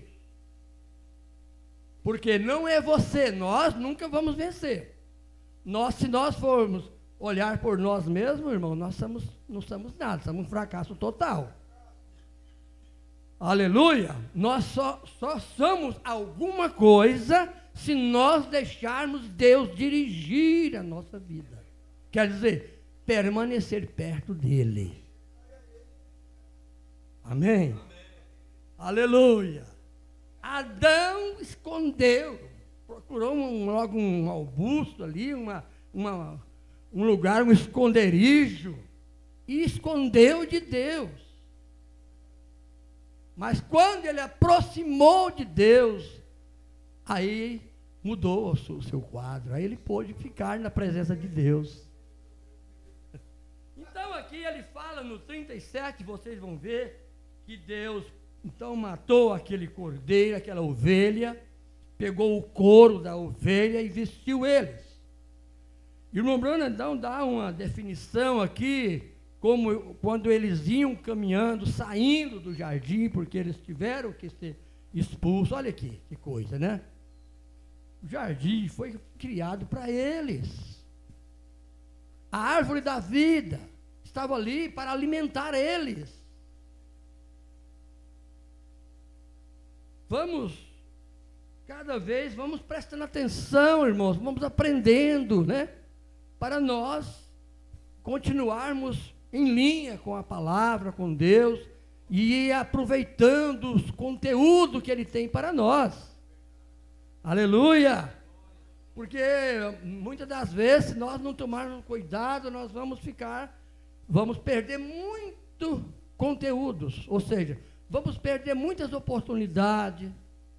Porque não é você, nós nunca vamos vencer. Nós, se nós formos olhar por nós mesmos, irmão, nós somos, não somos nada, somos um fracasso total. Aleluia! Nós só, só somos alguma coisa se nós deixarmos Deus dirigir a nossa vida. Quer dizer, permanecer perto dele. Amém? Amém. Aleluia. Adão escondeu, procurou um, logo um arbusto ali, uma, uma, um lugar, um esconderijo, e escondeu de Deus. Mas quando ele aproximou de Deus, aí mudou o seu, o seu quadro, aí ele pôde ficar na presença de Deus. Então aqui ele fala no trinta e sete, vocês vão ver, que Deus então matou aquele cordeiro, aquela ovelha, pegou o couro da ovelha e vestiu eles. E o irmão Branham então dá uma definição aqui, como quando eles iam caminhando, saindo do jardim, porque eles tiveram que ser expulsos. Olha aqui, que coisa, né? O jardim foi criado para eles. A árvore da vida estava ali para alimentar eles. Vamos, cada vez, vamos prestando atenção, irmãos, vamos aprendendo, né? Para nós continuarmos em linha com a palavra, com Deus, e aproveitando os conteúdos que Ele tem para nós. Aleluia! Porque muitas das vezes, se nós não tomarmos cuidado, nós vamos ficar, vamos perder muito conteúdos, ou seja, vamos perder muitas oportunidades,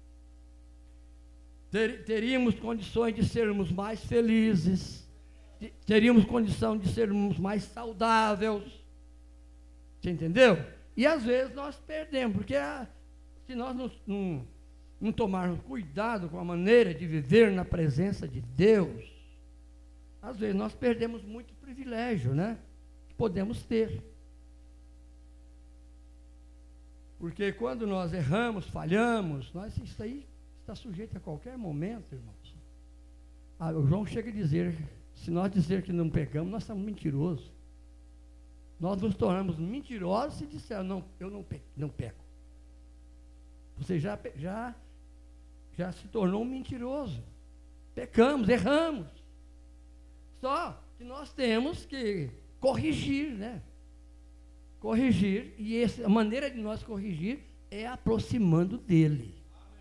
ter, teríamos condições de sermos mais felizes, de, teríamos condição de sermos mais saudáveis, você entendeu? E às vezes nós perdemos, porque a, se nós não, não, não tomarmos cuidado com a maneira de viver na presença de Deus, às vezes nós perdemos muito privilégio, né? Que podemos ter. Porque quando nós erramos, falhamos, nós, isso aí está sujeito a qualquer momento, irmãos. Ah, o João chega a dizer, se nós dizer que não pecamos, nós somos mentirosos. Nós nos tornamos mentirosos se disser, não, eu não peco. Não peco. Você já, já, já se tornou um mentiroso. Pecamos, erramos. Só que nós temos que corrigir, né? Corrigir, e essa, a maneira de nós corrigir é aproximando dele.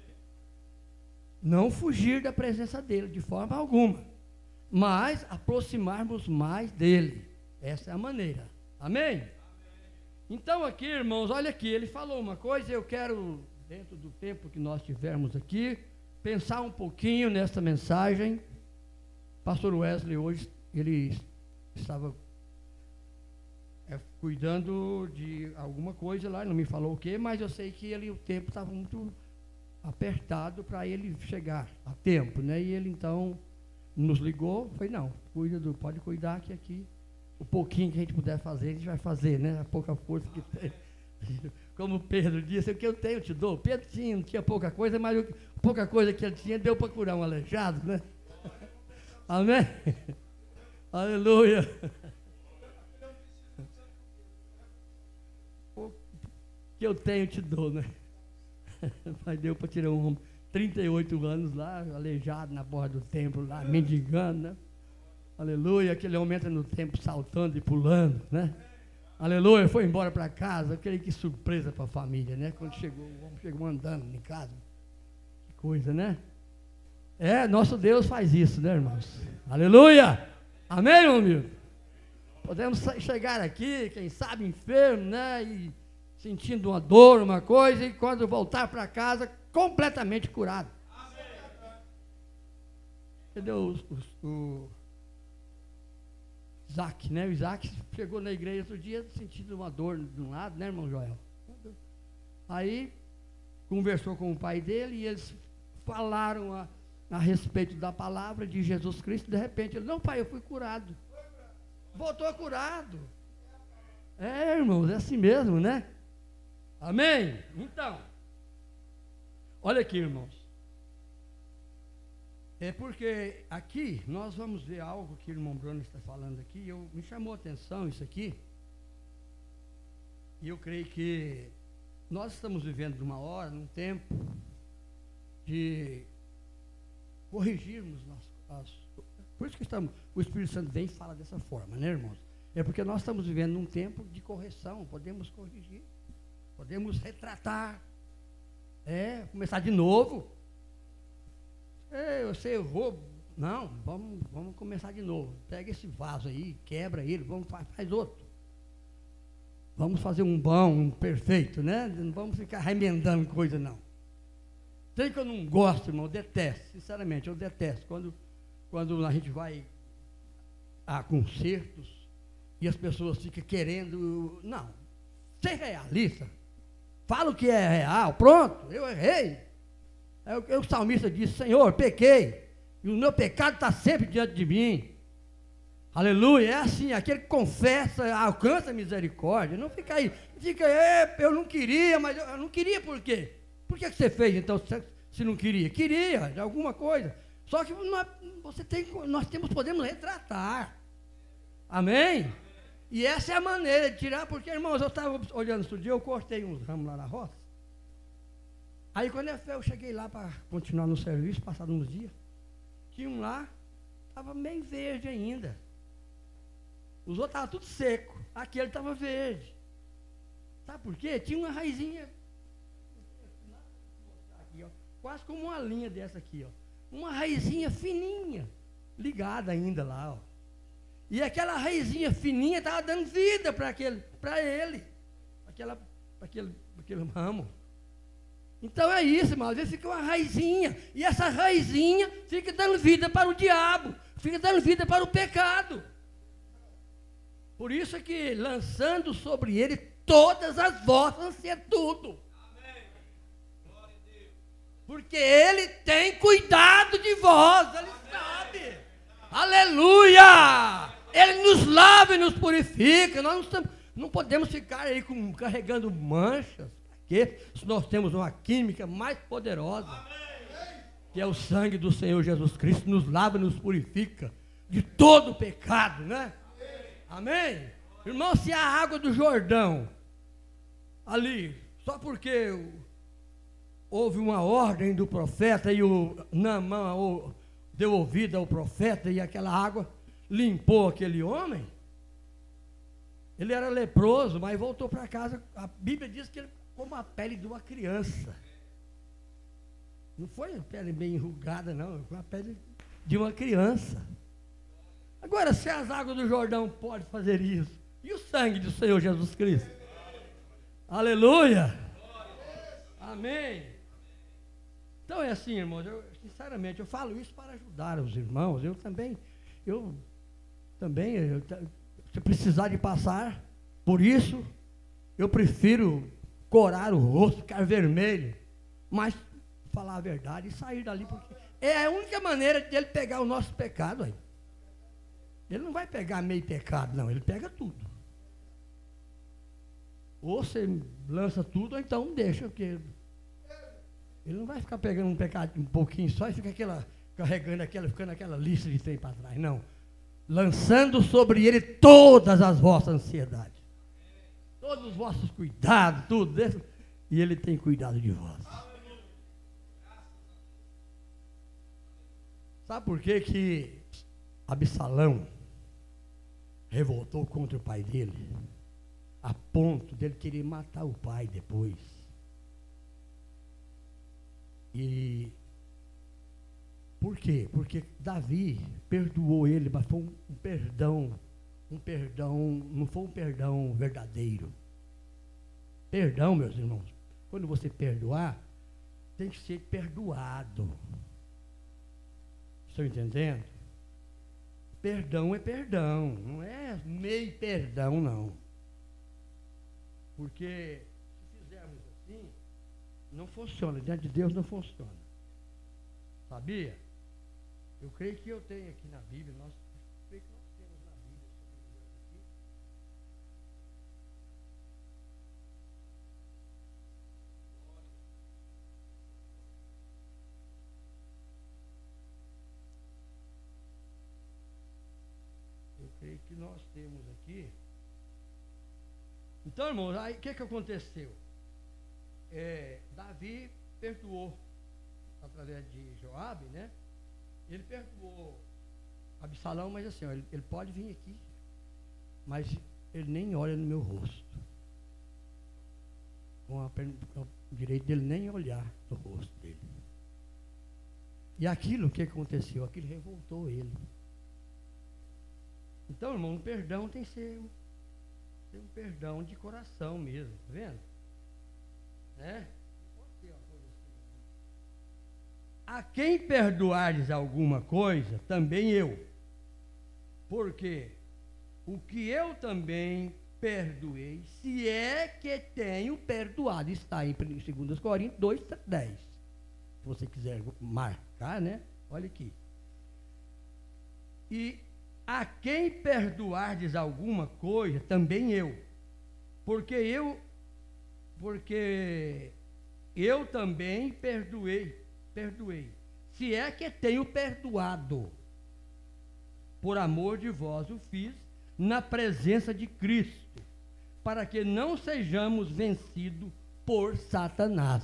Não fugir da presença dele de forma alguma, mas aproximarmos mais dele. Essa é a maneira. Amém? Amém? Então aqui, irmãos, olha aqui, ele falou uma coisa, eu quero, dentro do tempo que nós tivermos aqui, pensar um pouquinho nessa mensagem. Pastor Wesley hoje, ele estava É, cuidando de alguma coisa lá, não me falou o que, mas eu sei que ele, o tempo estava muito apertado para ele chegar a tempo, né? E ele então nos ligou, foi não, cuida do, pode cuidar que aqui o pouquinho que a gente puder fazer, a gente vai fazer, né? A pouca força que tem. Como o Pedro disse, o que eu tenho eu te dou. O Pedro tinha, não tinha pouca coisa, mas o, pouca coisa que ele tinha deu para curar um aleijado, né? Amém? Aleluia! Que eu tenho, te dou, né? Mas deu para tirar um homem, trinta e oito anos lá, aleijado na borda do templo, lá, mendigando, né? Aleluia, aquele homem entra no templo saltando e pulando, né? Aleluia, foi embora para casa, eu creio que surpresa para a família, né? Quando chegou, o homem chegou andando em casa. Que coisa, né? É, nosso Deus faz isso, né, irmãos? Aleluia! Amém, meu amigo? Podemos chegar aqui, quem sabe enfermo, né? E sentindo uma dor, uma coisa, e quando voltar para casa, completamente curado. Cadê o, o, o Isaac, né? O Isaac chegou na igreja outro dia sentindo uma dor de um lado, né, irmão Joel? Aí, conversou com o pai dele e eles falaram a, a respeito da palavra de Jesus Cristo. De repente, ele, não, pai, eu fui curado. Voltou curado. É, irmãos, é assim mesmo, né? Amém? Então, olha aqui, irmãos. É porque aqui nós vamos ver algo que o irmão Bruno está falando aqui. Eu, me chamou a atenção isso aqui. E eu creio que nós estamos vivendo numa hora, num tempo, de corrigirmos as, as, Por isso que estamos, o Espírito Santo vem e fala dessa forma, né, irmãos? É porque nós estamos vivendo num tempo de correção, podemos corrigir, podemos retratar, é, começar de novo. É, você errou, não, vamos, vamos começar de novo. Pega esse vaso aí, quebra ele, vamos, faz, faz outro. Vamos fazer um bom, um perfeito, né? Não vamos ficar remendando coisa, não. Tem que eu não gosto, irmão, eu detesto, sinceramente, eu detesto. Quando, quando a gente vai a concertos e as pessoas ficam querendo, não, ser realista, fala o que é real, pronto, eu errei. Aí o, o salmista disse, Senhor, pequei, e o meu pecado está sempre diante de mim. Aleluia, é assim, aquele que confessa, alcança a misericórdia, não fica aí, fica, é, eu não queria, mas eu, eu não queria por quê? Por que, que você fez, então, se, se não queria? Queria, de alguma coisa, só que nós, você tem, nós temos, podemos retratar, amém? E essa é a maneira de tirar, porque, irmãos, eu estava olhando outro dia, eu cortei uns ramos lá na roça, aí quando eu cheguei lá para continuar no serviço, passado uns dias, tinha um lá, estava meio verde ainda, os outros estavam tudo seco, aquele estava verde, sabe por quê? Tinha uma raizinha, aqui, ó, quase como uma linha dessa aqui, ó, uma raizinha fininha, ligada ainda lá, ó. E aquela raizinha fininha estava dando vida para aquele, para ele, para aquele, aquele ramo. Então é isso, irmão. Às vezes fica uma raizinha, e essa raizinha fica dando vida para o diabo, fica dando vida para o pecado. Por isso é que lançando sobre ele todas as vossas ansiedades. Porque ele tem cuidado de vós, ele sabe. Aleluia! Ele nos lava e nos purifica. Nós não, estamos, não podemos ficar aí com, carregando manchas, porque nós temos uma química mais poderosa, que é o sangue do Senhor Jesus Cristo, nos lava e nos purifica de todo o pecado, né? Amém? Irmão, se a água do Jordão, ali, só porque houve uma ordem do profeta e o Naamã deu ouvido ao profeta e aquela água limpou aquele homem, ele era leproso, mas voltou para casa, a Bíblia diz que ele como a pele de uma criança, não foi a pele bem enrugada não, foi a pele de uma criança. Agora, se as águas do Jordão podem fazer isso, e o sangue do Senhor Jesus Cristo? Aleluia! Amém! Então é assim, irmãos, eu, sinceramente, eu falo isso para ajudar os irmãos, eu também, eu também, eu, se precisar de passar por isso, eu prefiro corar o rosto, ficar vermelho, mas falar a verdade e sair dali, porque é a única maneira de ele pegar o nosso pecado aí. Ele não vai pegar meio pecado, não, ele pega tudo. Ou você lança tudo, ou então deixa, porque ele não vai ficar pegando um pecado um pouquinho só e fica aquela, carregando aquela, ficando aquela lista de trem para trás, não. Lançando sobre ele todas as vossas ansiedades, todos os vossos cuidados, tudo, desse, e ele tem cuidado de vós. Sabe por que que Absalão revoltou contra o pai dele, a ponto dele querer matar o pai depois? E por quê? Porque Davi perdoou ele, mas foi um, um perdão, um perdão, não foi um perdão verdadeiro. Perdão, meus irmãos, quando você perdoar, tem que ser perdoado. Estão entendendo? Perdão é perdão, não é meio perdão, não. Porque se fizermos assim, não funciona, diante de Deus não funciona. Sabia? Eu creio que eu tenho aqui na Bíblia, nós, eu creio que nós temos na Bíblia, aqui. Eu creio que nós temos aqui. Então, irmãos, aí o que, que aconteceu? É, Davi perdoou através de Joabe, né? Ele perdoou Absalão, mas assim, ó, ele, ele pode vir aqui, mas ele nem olha no meu rosto. Com, a, com o direito dele nem olhar no rosto dele. E aquilo que aconteceu, aquilo revoltou ele. Então, irmão, um perdão tem que ser, ser um perdão de coração mesmo, tá vendo? Né? A quem perdoares alguma coisa, também eu. Porque o que eu também perdoei, se é que tenho perdoado, está em dois Coríntios dois, dez. Se você quiser marcar, né? Olha aqui. E a quem perdoardes alguma coisa, também eu. Porque eu, porque eu também perdoei, perdoei. Se é que tenho perdoado, por amor de vós o fiz, na presença de Cristo, para que não sejamos vencidos por Satanás.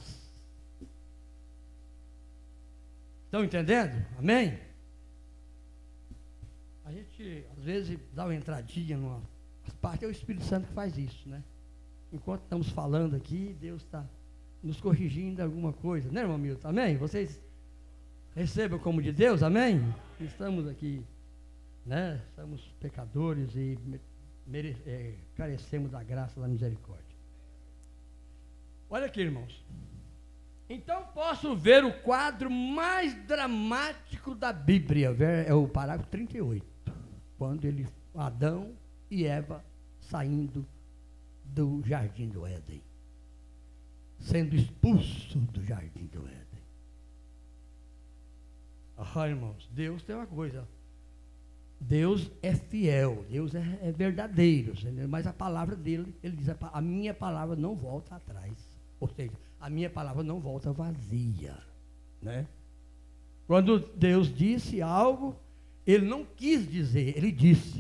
Estão entendendo? Amém? A gente, às vezes, dá uma entradinha numa parte, é o Espírito Santo que faz isso, né? Enquanto estamos falando aqui, Deus está nos corrigindo alguma coisa, né, irmão Milton? Amém? Vocês recebam como de Deus, amém? Estamos aqui, né? Somos pecadores e mere, é, carecemos da graça, da misericórdia. Olha aqui, irmãos. Então posso ver o quadro mais dramático da Bíblia, é o parágrafo trinta e oito, quando ele, Adão e Eva saindo do jardim do Éden, sendo expulso do jardim do Éden. Ah, irmãos, Deus tem uma coisa, Deus é fiel, Deus é, é verdadeiro, mas a palavra dele, ele diz, a minha palavra não volta atrás, ou seja, a minha palavra não volta vazia, né? Quando Deus disse algo, ele não quis dizer, ele disse.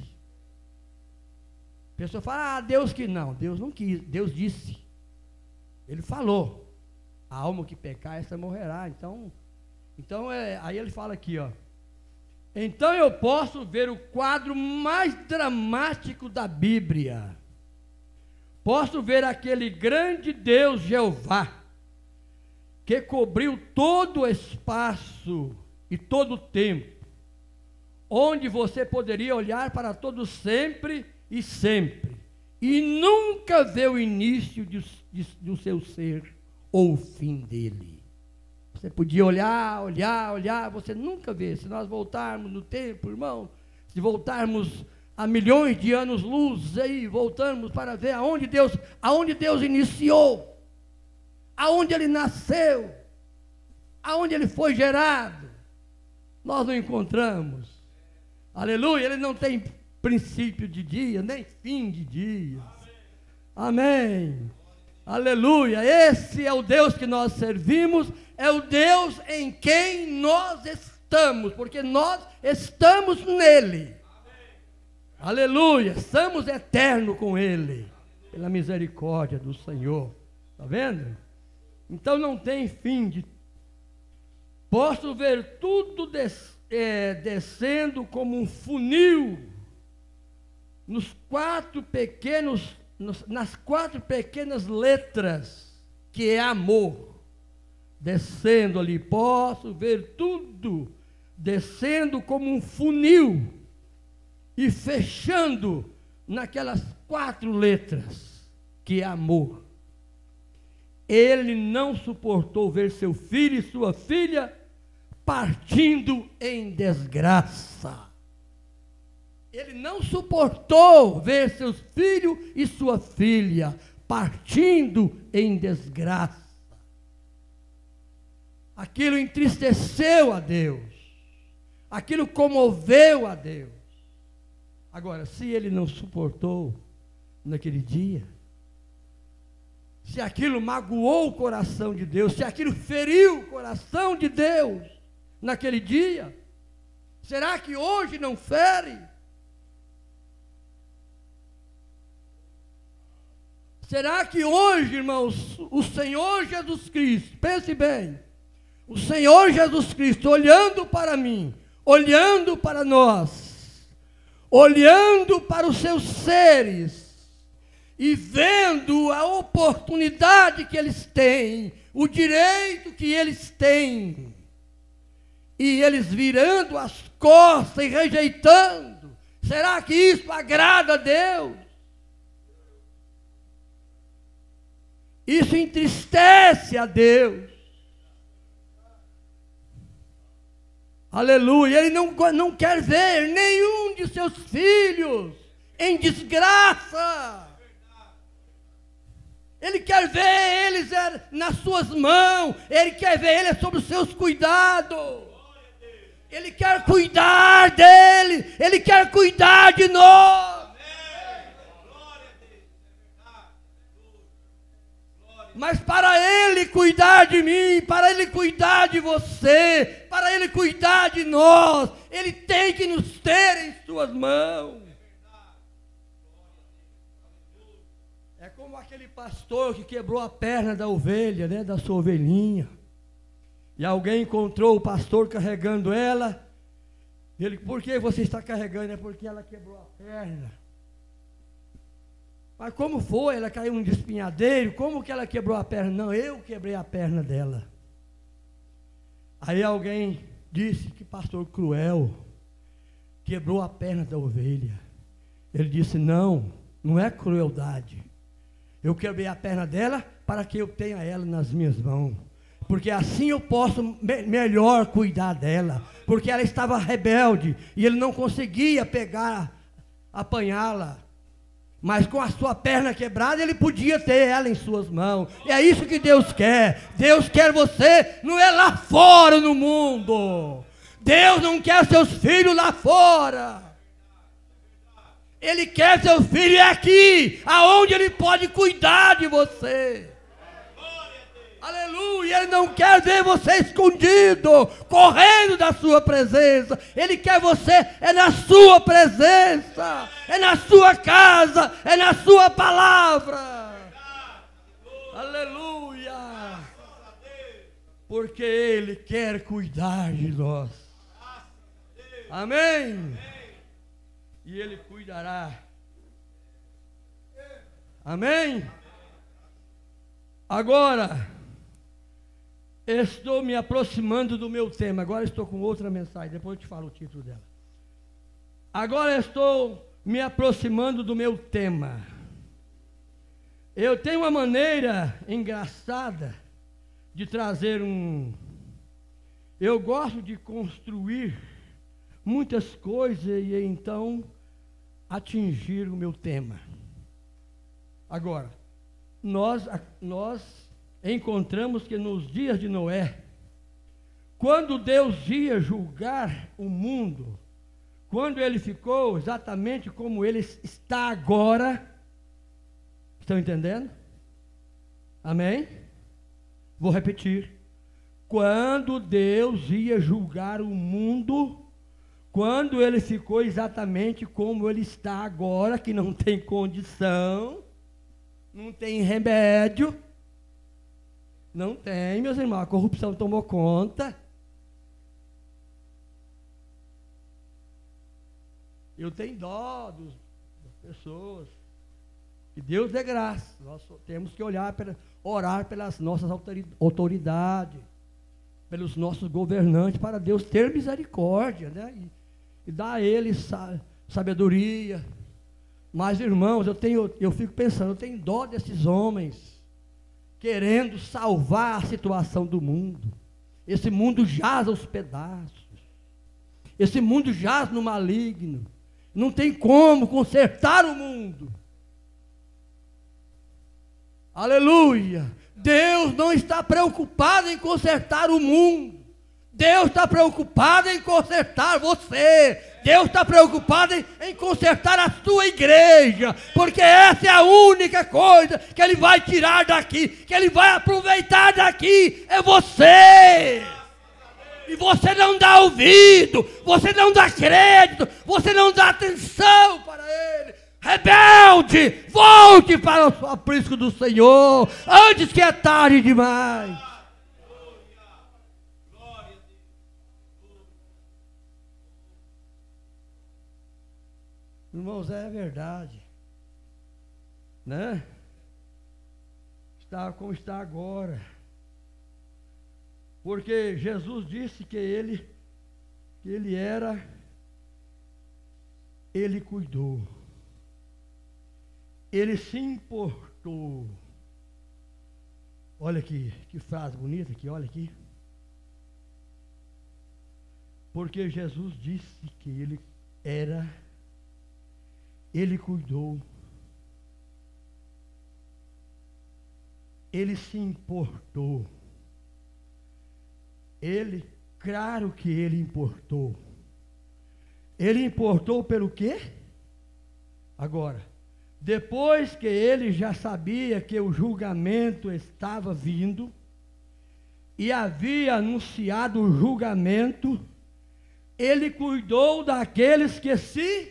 A pessoa fala, ah, Deus que não, Deus não quis, Deus disse. Ele falou, a alma que pecar, essa morrerá. Então, então é, aí ele fala aqui, ó. Então eu posso ver o quadro mais dramático da Bíblia. Posso ver aquele grande Deus Jeová, que cobriu todo o espaço e todo o tempo, onde você poderia olhar para todo sempre e sempre, e nunca ver o início de, de, do seu ser, ou o fim dele. Você podia olhar, olhar, olhar, você nunca vê. Se nós voltarmos no tempo, irmão, se voltarmos a milhões de anos-luz, aí voltamos para ver aonde Deus, aonde Deus iniciou, aonde ele nasceu, aonde ele foi gerado, nós não encontramos. Aleluia, ele não tem princípio de dia, nem fim de dia. Amém. Aleluia, esse é o Deus que nós servimos, é o Deus em quem nós estamos, porque nós estamos nele. Aleluia, estamos eternos com ele, pela misericórdia do Senhor. Está vendo? Então não tem fim de... Posso ver tudo des, é, descendo como um funil, nos quatro pequenos, nos, nas quatro pequenas letras, que é amor, descendo ali. Posso ver tudo descendo como um funil e fechando naquelas quatro letras, que é amor. Ele não suportou ver seu filho e sua filha partindo em desgraça. Ele não suportou ver seus filhos e sua filha partindo em desgraça. Aquilo entristeceu a Deus. Aquilo comoveu a Deus. Agora, se ele não suportou naquele dia, se aquilo magoou o coração de Deus, se aquilo feriu o coração de Deus naquele dia, será que hoje não fere? Será que hoje, irmãos, o Senhor Jesus Cristo, pense bem, o Senhor Jesus Cristo olhando para mim, olhando para nós, olhando para os seus seres e vendo a oportunidade que eles têm, o direito que eles têm, e eles virando as costas e rejeitando, será que isso agrada a Deus? Isso entristece a Deus. Aleluia. Ele não, não quer ver nenhum de seus filhos em desgraça. Ele quer ver eles nas suas mãos. Ele quer ver eles sob os seus cuidados. Ele quer cuidar dele. Ele quer cuidar de nós. Mas para Ele cuidar de mim, para Ele cuidar de você, para Ele cuidar de nós, Ele tem que nos ter em suas mãos. É como aquele pastor que quebrou a perna da ovelha, né, da sua ovelhinha. E alguém encontrou o pastor carregando ela. Ele, por que você está carregando? É porque ela quebrou a perna. Mas como foi? Ela caiu num espinhadeiro? Como que ela quebrou a perna? Não, eu quebrei a perna dela. Aí alguém disse que pastor cruel quebrou a perna da ovelha. Ele disse, não, não é crueldade. Eu quebrei a perna dela para que eu tenha ela nas minhas mãos. Porque assim eu posso me- melhor cuidar dela. Porque ela estava rebelde e ele não conseguia pegar, apanhá-la. Mas com a sua perna quebrada, ele podia ter ela em suas mãos. E é isso que Deus quer. Deus quer você, não é lá fora no mundo. Deus não quer seus filhos lá fora. Ele quer seus filhos aqui, aonde Ele pode cuidar de você. Aleluia, Ele não quer ver você escondido, correndo da sua presença. Ele quer você, é na sua presença, é na sua casa, é na sua palavra. Aleluia, porque Ele quer cuidar de nós. Amém. E Ele cuidará. Amém. Agora estou me aproximando do meu tema. Agora estou com outra mensagem. Depois eu te falo o título dela. Agora estou me aproximando do meu tema. Eu tenho uma maneira engraçada de trazer um... Eu gosto de construir muitas coisas e então atingir o meu tema. Agora, nós... nós encontramos que nos dias de Noé, quando Deus ia julgar o mundo, quando ele ficou exatamente como ele está agora, estão entendendo? Amém? Vou repetir. Quando Deus ia julgar o mundo, quando ele ficou exatamente como ele está agora, que não tem condição, não tem remédio, não tem, meus irmãos, a corrupção tomou conta. Eu tenho dó dos, das pessoas. Que Deus dê graça. Nós temos que olhar, pela, orar pelas nossas autoridades, pelos nossos governantes, para Deus ter misericórdia, né? E, e dar a eles sabedoria. Mas, irmãos, eu, tenho, eu fico pensando, eu tenho dó desses homens, querendo salvar a situação do mundo. Esse mundo jaz aos pedaços. Esse mundo jaz no maligno. Não tem como consertar o mundo. Aleluia. Deus não está preocupado em consertar o mundo. Deus está preocupado em consertar você. Deus está preocupado em, em consertar a sua igreja, porque essa é a única coisa que Ele vai tirar daqui, que Ele vai aproveitar daqui, é você. E você não dá ouvido, você não dá crédito, você não dá atenção para Ele. Rebelde, volte para o aprisco do Senhor, antes que é tarde demais. Irmãos, é verdade, né? Está como está agora, porque Jesus disse que ele, que ele era, ele cuidou, ele se importou. Olha aqui, que frase bonita aqui, olha aqui. Porque Jesus disse que ele era, ele cuidou, ele se importou. Ele, claro que ele importou. Ele importou pelo quê? Agora, depois que ele já sabia que o julgamento estava vindo, e havia anunciado o julgamento, ele cuidou daqueles que se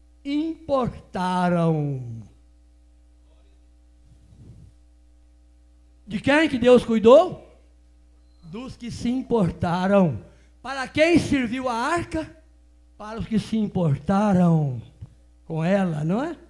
importaram. De quem que Deus cuidou? Dos que se importaram. Para quem serviu a arca? Para os que se importaram com ela, não é?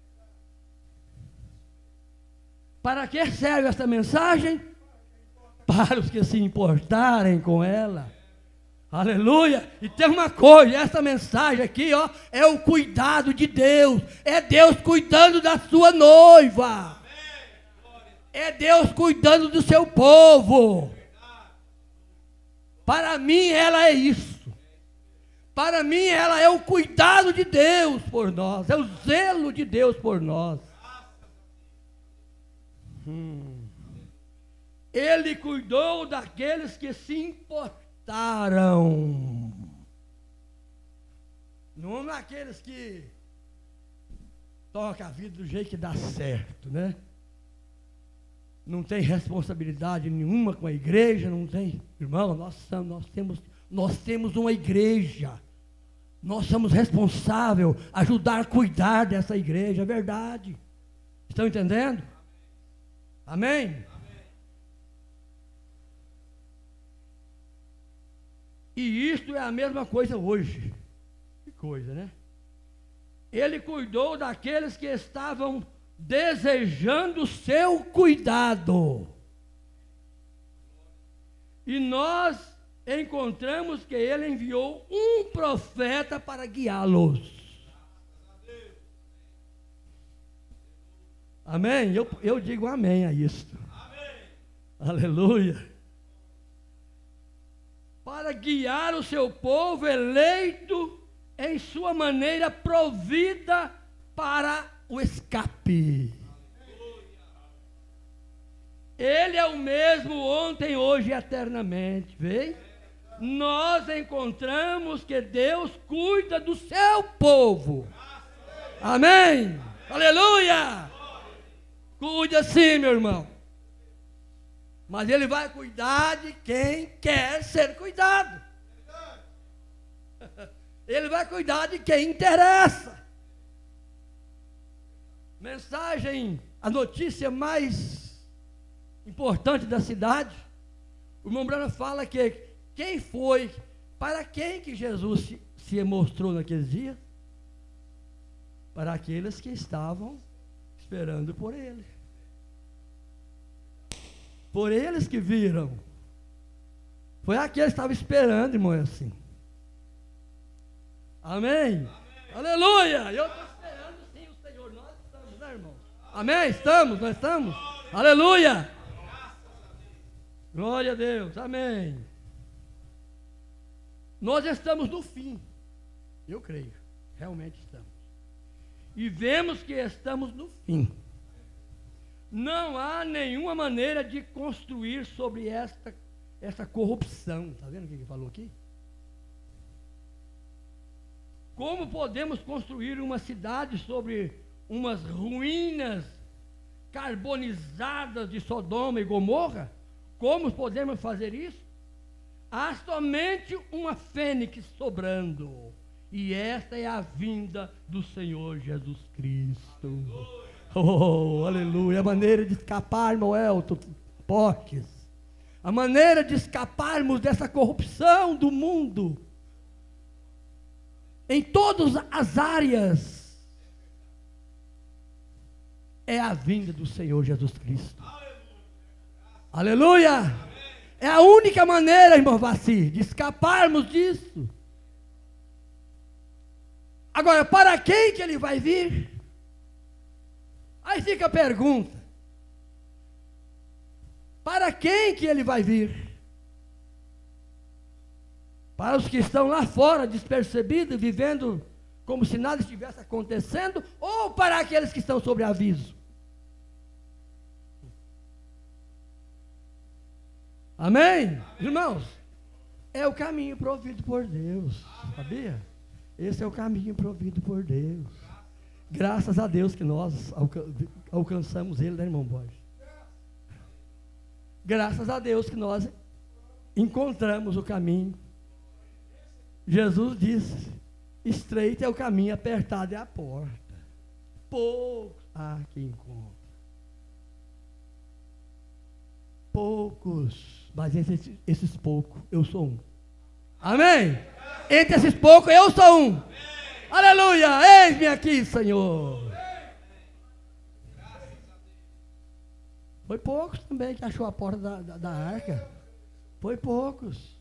Para que serve essa mensagem? Para os que se importarem com ela. Aleluia! E tem uma coisa, essa mensagem aqui, ó, é o cuidado de Deus. É Deus cuidando da sua noiva. É Deus cuidando do seu povo. Para mim ela é isso. Para mim ela é o cuidado de Deus por nós. É o zelo de Deus por nós. Hum. Ele cuidou daqueles que se importaram. Não daqueles que tocam a vida do jeito que dá certo, né? Não tem responsabilidade nenhuma com a igreja, não tem. Irmão, nós, somos, nós, temos, nós temos uma igreja. Nós somos responsáveis a ajudar a cuidar dessa igreja, é verdade. Estão entendendo? Amém? Amém? E isto é a mesma coisa hoje. Que coisa, né? Ele cuidou daqueles que estavam desejando seu cuidado. E nós encontramos que ele enviou um profeta para guiá-los. Amém? Eu, eu digo amém a isto. Amém. Aleluia. Para guiar o seu povo eleito em sua maneira provida para o escape. Ele é o mesmo ontem, hoje e eternamente. Vê? Nós encontramos que Deus cuida do seu povo. Amém? Aleluia! Cuida sim, meu irmão. Mas Ele vai cuidar de quem quer ser cuidado. Ele vai cuidar de quem interessa. Mensagem, a notícia mais importante da cidade. O irmão Branham fala que quem foi, para quem que Jesus se, se mostrou naqueles dias? Para aqueles que estavam esperando por Ele. Por eles que viram. Foi aqueles que estavam esperando, irmão, assim. Amém? Amém. Aleluia! Eu estou esperando sim o Senhor. Nós estamos, né, irmão? Amém? Estamos, nós estamos. Aleluia! Glória a Deus, amém. Nós estamos no fim. Eu creio, realmente estamos. E vemos que estamos no fim. Não há nenhuma maneira de construir sobre esta, esta corrupção. Está vendo o que ele falou aqui? Como podemos construir uma cidade sobre umas ruínas carbonizadas de Sodoma e Gomorra? Como podemos fazer isso? Há somente uma fênix sobrando. E esta é a vinda do Senhor Jesus Cristo. Oh, aleluia. A maneira de escapar, irmão Elton Porques. A maneira de escaparmos dessa corrupção do mundo. Em todas as áreas. é a vinda do Senhor Jesus Cristo. Aleluia! Aleluia. É a única maneira, irmão Vassi, de escaparmos disso. Agora, para quem que ele vai vir? Aí fica a pergunta. Para quem que ele vai vir? Para os que estão lá fora, despercebidos, vivendo como se nada estivesse acontecendo, ou para aqueles que estão sob aviso? Amém? Irmãos, é o caminho provido por Deus, sabia? Esse é o caminho provido por Deus. Graças a Deus que nós alca- alcançamos Ele, né, irmão Borges? Graças a Deus que nós encontramos o caminho. Jesus disse: estreito é o caminho, apertado é a porta. Poucos há que encontram. Poucos, mas esses, esses poucos, eu sou um. Amém? Entre esses poucos, eu sou um. Amém. Aleluia! Eis-me aqui, Senhor. Foi poucos também que achou a porta da, da, da arca. Foi poucos.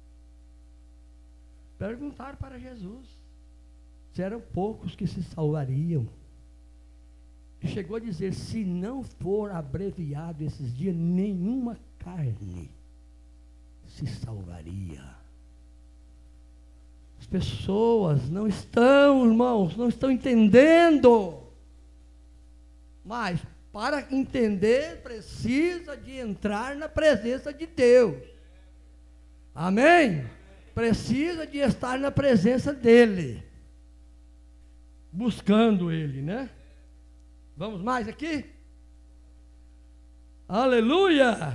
Perguntaram para Jesus se eram poucos que se salvariam. E chegou a dizer: se não for abreviado esses dias, nenhuma carne se salvaria. As pessoas não estão, irmãos, não estão entendendo. Mas para entender, precisa de entrar na presença de Deus. Amém? Precisa de estar na presença dEle, buscando Ele, né? Vamos mais aqui? Aleluia!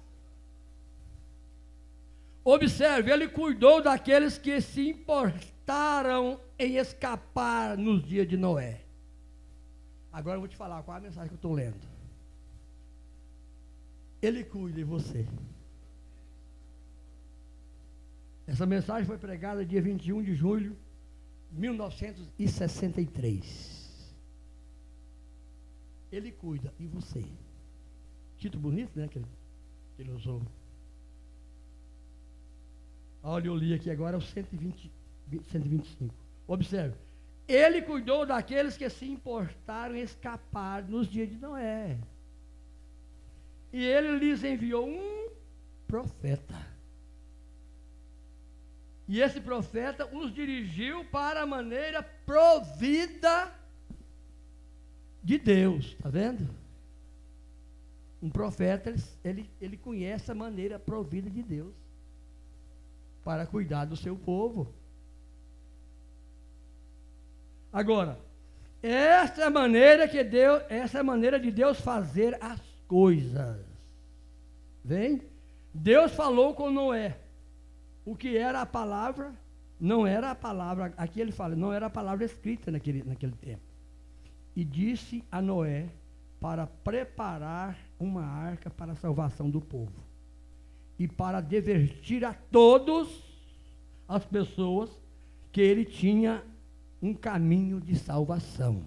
Observe, ele cuidou daqueles que se importaram em escapar nos dias de Noé. Agora eu vou te falar qual é a mensagem que eu estou lendo. Ele cuida de você. Essa mensagem foi pregada dia vinte e um de julho de mil novecentos e sessenta e três. Ele cuida, e você? Título bonito, né, que ele, que ele usou. Olha, eu li aqui agora o cento e vinte, cento e vinte e cinco. Observe. Ele cuidou daqueles que se importaram em escapar nos dias de Noé. E ele lhes enviou um profeta. E esse profeta os dirigiu para a maneira provida de Deus. Está vendo? Um profeta, ele, ele, ele conhece a maneira provida de Deus para cuidar do seu povo. Agora, essa é a maneira que Deus, essa é a maneira de Deus fazer as coisas. Vem? Deus falou com Noé. O que era a palavra, não era a palavra, aqui ele fala, não era a palavra escrita naquele, naquele tempo. E disse a Noé para preparar uma arca para a salvação do povo. E para divertir a todas as pessoas que ele tinha um caminho de salvação.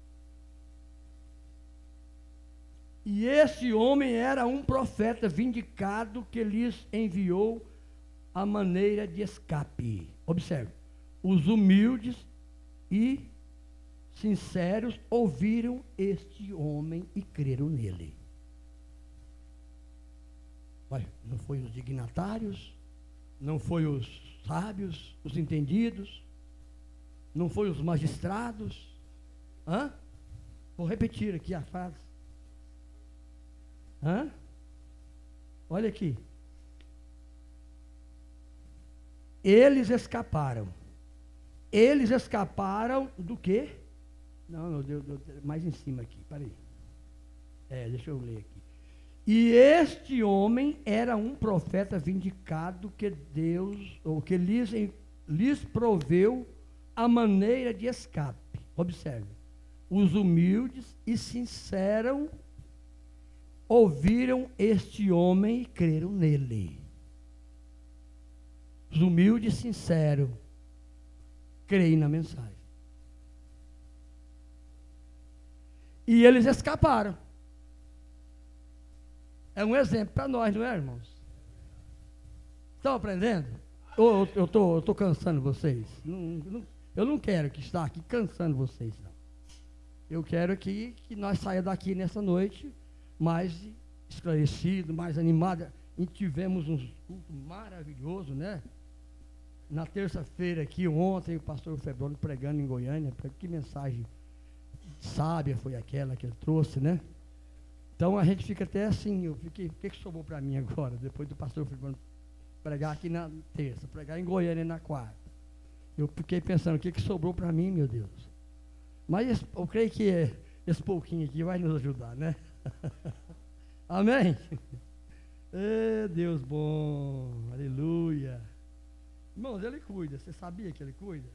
E esse homem era um profeta vindicado que lhes enviou a maneira de escape. Observe, os humildes e sinceros ouviram este homem e creram nele. Mas não foi os dignatários, não foi os sábios, os entendidos, não foi os magistrados. Hã? Vou repetir aqui a frase. Hã? Olha aqui. Eles escaparam. Eles escaparam do quê? Não, não, deu, deu, mais em cima aqui, peraí. É, deixa eu ler aqui. E este homem era um profeta vindicado que Deus, ou que lhes, lhes proveu a maneira de escape. Observe. Os humildes e sinceros ouviram este homem e creram nele. Os humildes e sinceros creem na mensagem. E eles escaparam. É um exemplo para nós, não é, irmãos? Estão aprendendo? Ou eu estou eu tô cansando vocês? Não, não, eu não quero que estar aqui cansando vocês, não. Eu quero que, que nós saia daqui nessa noite mais esclarecido, mais animado. E tivemos um culto maravilhoso, né? Na terça-feira aqui, ontem, o pastor Febrônio pregando em Goiânia. Que mensagem sábia foi aquela que ele trouxe, né? Então a gente fica até assim, eu fiquei, o que, que sobrou para mim agora, depois do pastor Febrônio pregar aqui na terça, pregar em Goiânia na quarta. Eu fiquei pensando, o que, que sobrou para mim, meu Deus? Mas eu creio que esse pouquinho aqui vai nos ajudar, né? Amém? É, Deus bom, aleluia. Irmãos, Ele cuida, você sabia que Ele cuida?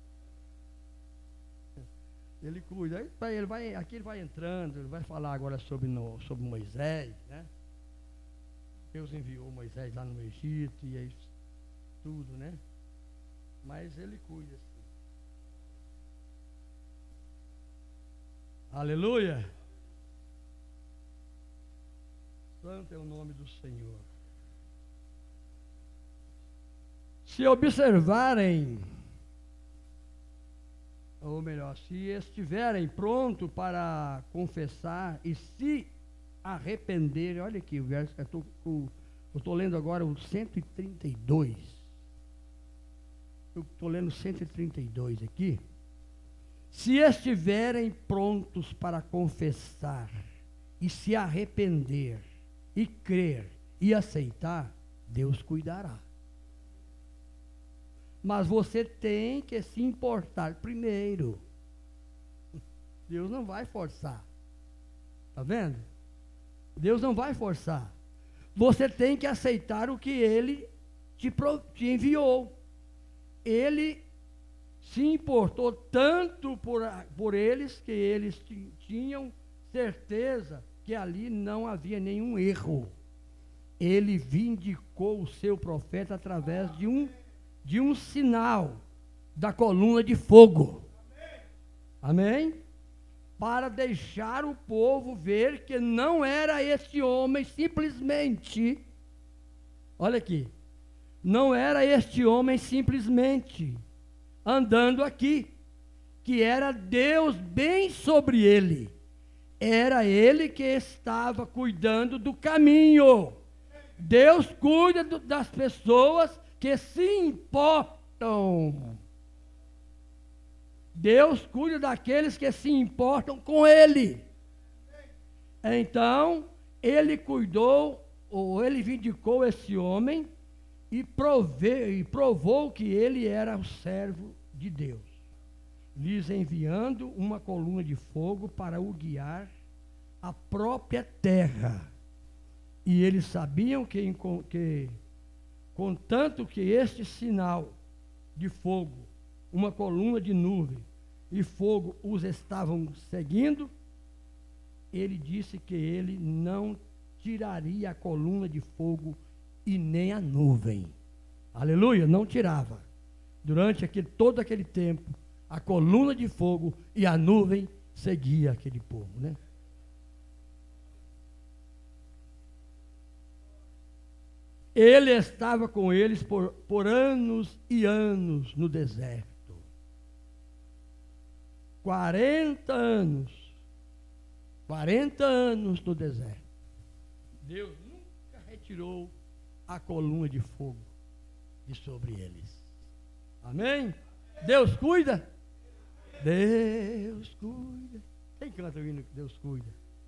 Ele cuida, aí ele vai, aqui ele vai entrando, ele vai falar agora sobre, no, sobre Moisés, né? Deus enviou Moisés lá no Egito e é isso tudo, né? Mas Ele cuida, sim. Aleluia! Santo é o nome do Senhor. Se observarem, ou melhor, se estiverem prontos para confessar e se arrependerem, olha aqui o verso, eu estou lendo agora o cento e trinta e dois. Eu estou lendo o cento e trinta e dois aqui. Se estiverem prontos para confessar e se arrepender e crer e aceitar, Deus cuidará. Mas você tem que se importar primeiro. Deus não vai forçar. Está vendo? Deus não vai forçar. Você tem que aceitar o que Ele te, te enviou. Ele se importou tanto por, por eles que eles tinham certeza que ali não havia nenhum erro. Ele vindicou o seu profeta através de um de um sinal da coluna de fogo. Amém? Para deixar o povo ver que não era este homem simplesmente, olha aqui, não era este homem simplesmente andando aqui, que era Deus bem sobre ele. Era ele que estava cuidando do caminho. Deus cuida do, das pessoas que se importam. Deus cuida daqueles que se importam com Ele. Então, Ele cuidou, ou Ele vindicou esse homem e, prove, e provou que ele era o servo de Deus, lhes enviando uma coluna de fogo para o guiar à própria terra. E eles sabiam que, que contanto que este sinal de fogo, uma coluna de nuvem e fogo os estavam seguindo, ele disse que ele não tiraria a coluna de fogo e nem a nuvem. Aleluia, não tirava. Durante aquele, todo aquele tempo, a coluna de fogo e a nuvem seguia aquele povo, né? Ele estava com eles por, por anos e anos no deserto. quarenta anos. quarenta anos no deserto. Deus nunca retirou a coluna de fogo de sobre eles. Amém? Deus cuida? Deus cuida. Quem canta o hino que Deus cuida?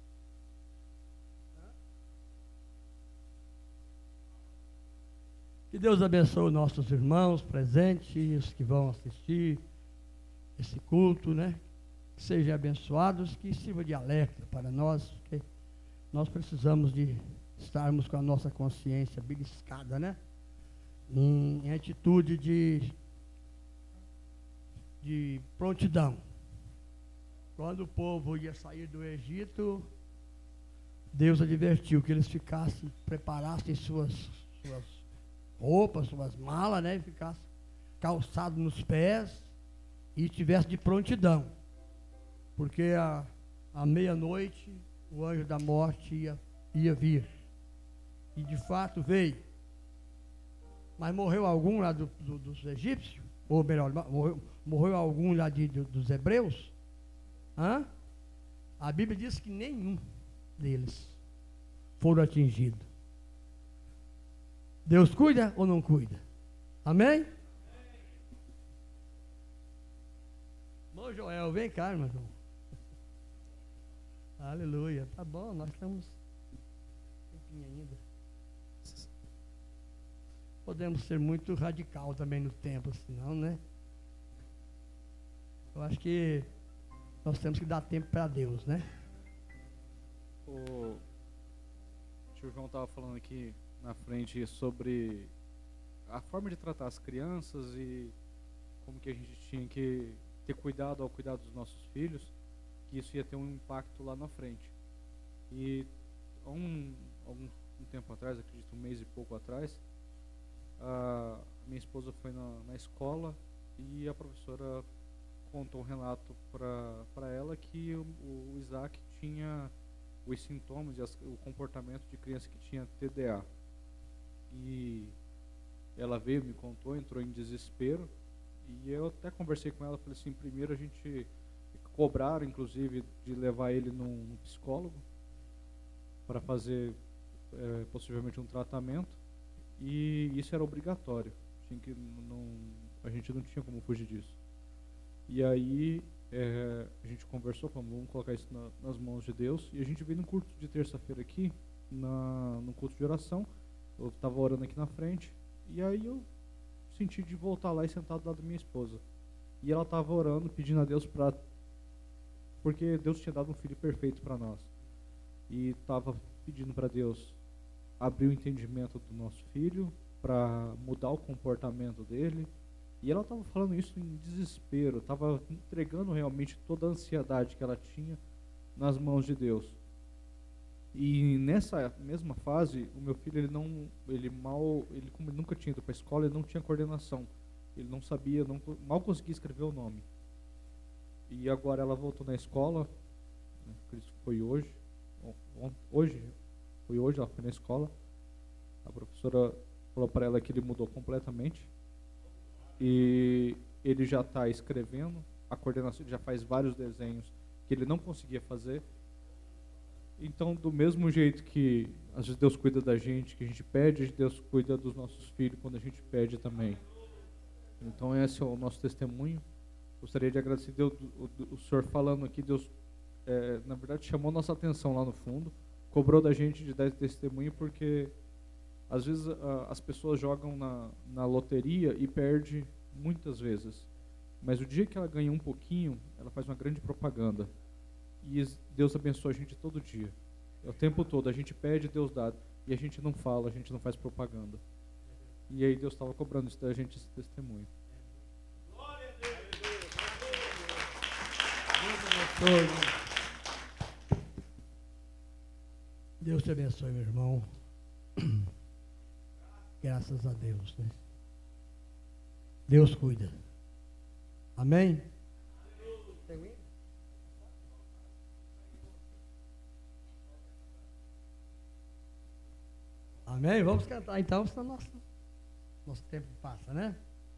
Que Deus abençoe nossos irmãos presentes, os que vão assistir esse culto, né? Que sejam abençoados, que sirva de alerta para nós, porque nós precisamos de estarmos com a nossa consciência beliscada, né? Em, em atitude de, de prontidão. Quando o povo ia sair do Egito, Deus advertiu que eles ficassem, preparassem suas, suas roupas, suas malas, né? E ficassem calçados nos pés e tivessem de prontidão. Porque a, à meia-noite, o anjo da morte ia, ia vir. E de fato veio. Mas morreu algum lá do, do, dos egípcios? Ou melhor, morreu, morreu algum lá de, do, dos hebreus? Hã? A Bíblia diz que nenhum deles foram atingidos. Deus cuida ou não cuida? Amém? Irmão Joel, vem cá, irmão. Aleluia. Tá bom, nós estamos tempinho ainda. Podemos ser muito radical também no tempo, senão, né? Eu acho que nós temos que dar tempo para Deus, né? O tio João estava falando aqui na frente sobre a forma de tratar as crianças e como que a gente tinha que ter cuidado ao cuidar dos nossos filhos, que isso ia ter um impacto lá na frente. E há um, algum um tempo atrás, acredito um mês e pouco atrás, a minha esposa foi na, na escola e a professora contou um relato para ela que o, o Isaac tinha os sintomas e as, o comportamento de criança que tinha T D A. E ela veio, me contou, entrou em desespero, e eu até conversei com ela, falei assim, primeiro a gente cobraram, inclusive, de levar ele num, num psicólogo para fazer é, possivelmente um tratamento, e isso era obrigatório, tinha que, não, a gente não tinha como fugir disso. E aí é, a gente conversou, falou, vamos colocar isso na, nas mãos de Deus, e a gente veio no culto de terça-feira aqui, na, no culto de oração. Eu estava orando aqui na frente, e aí eu senti de voltar lá e sentar do lado da minha esposa. E ela estava orando, pedindo a Deus para... Porque Deus tinha dado um filho perfeito para nós. E estava pedindo para Deus abrir o entendimento do nosso filho, para mudar o comportamento dele. E ela estava falando isso em desespero, estava entregando realmente toda a ansiedade que ela tinha nas mãos de Deus. E nessa mesma fase, o meu filho, ele não, ele mal, ele como ele nunca tinha ido para a escola, ele não tinha coordenação. Ele não sabia, não, mal conseguia escrever o nome. E agora ela voltou na escola, né, isso foi hoje, hoje, foi hoje, ela foi na escola. A professora falou para ela que ele mudou completamente. E ele já está escrevendo, a coordenação, ele já faz vários desenhos que ele não conseguia fazer. Então, do mesmo jeito que às vezes Deus cuida da gente, que a gente pede, Deus cuida dos nossos filhos quando a gente pede também. Então, esse é o nosso testemunho. Gostaria de agradecer Deus, o, o, o senhor falando aqui, Deus, é, na verdade, chamou nossa atenção lá no fundo, cobrou da gente de dar esse testemunho, porque às vezes a, as pessoas jogam na, na loteria e perdem muitas vezes. Mas o dia que ela ganha um pouquinho, ela faz uma grande propaganda. E Deus abençoa a gente todo dia. É o tempo todo. A gente pede, Deus dá. E a gente não fala, a gente não faz propaganda. E aí Deus estava cobrando isso da gente, esse testemunho. Glória a Deus. Deus te abençoe, meu irmão. Graças a Deus, né? Deus cuida. Amém? Amém? Vamos cantar então, senão nosso, nosso tempo passa, né?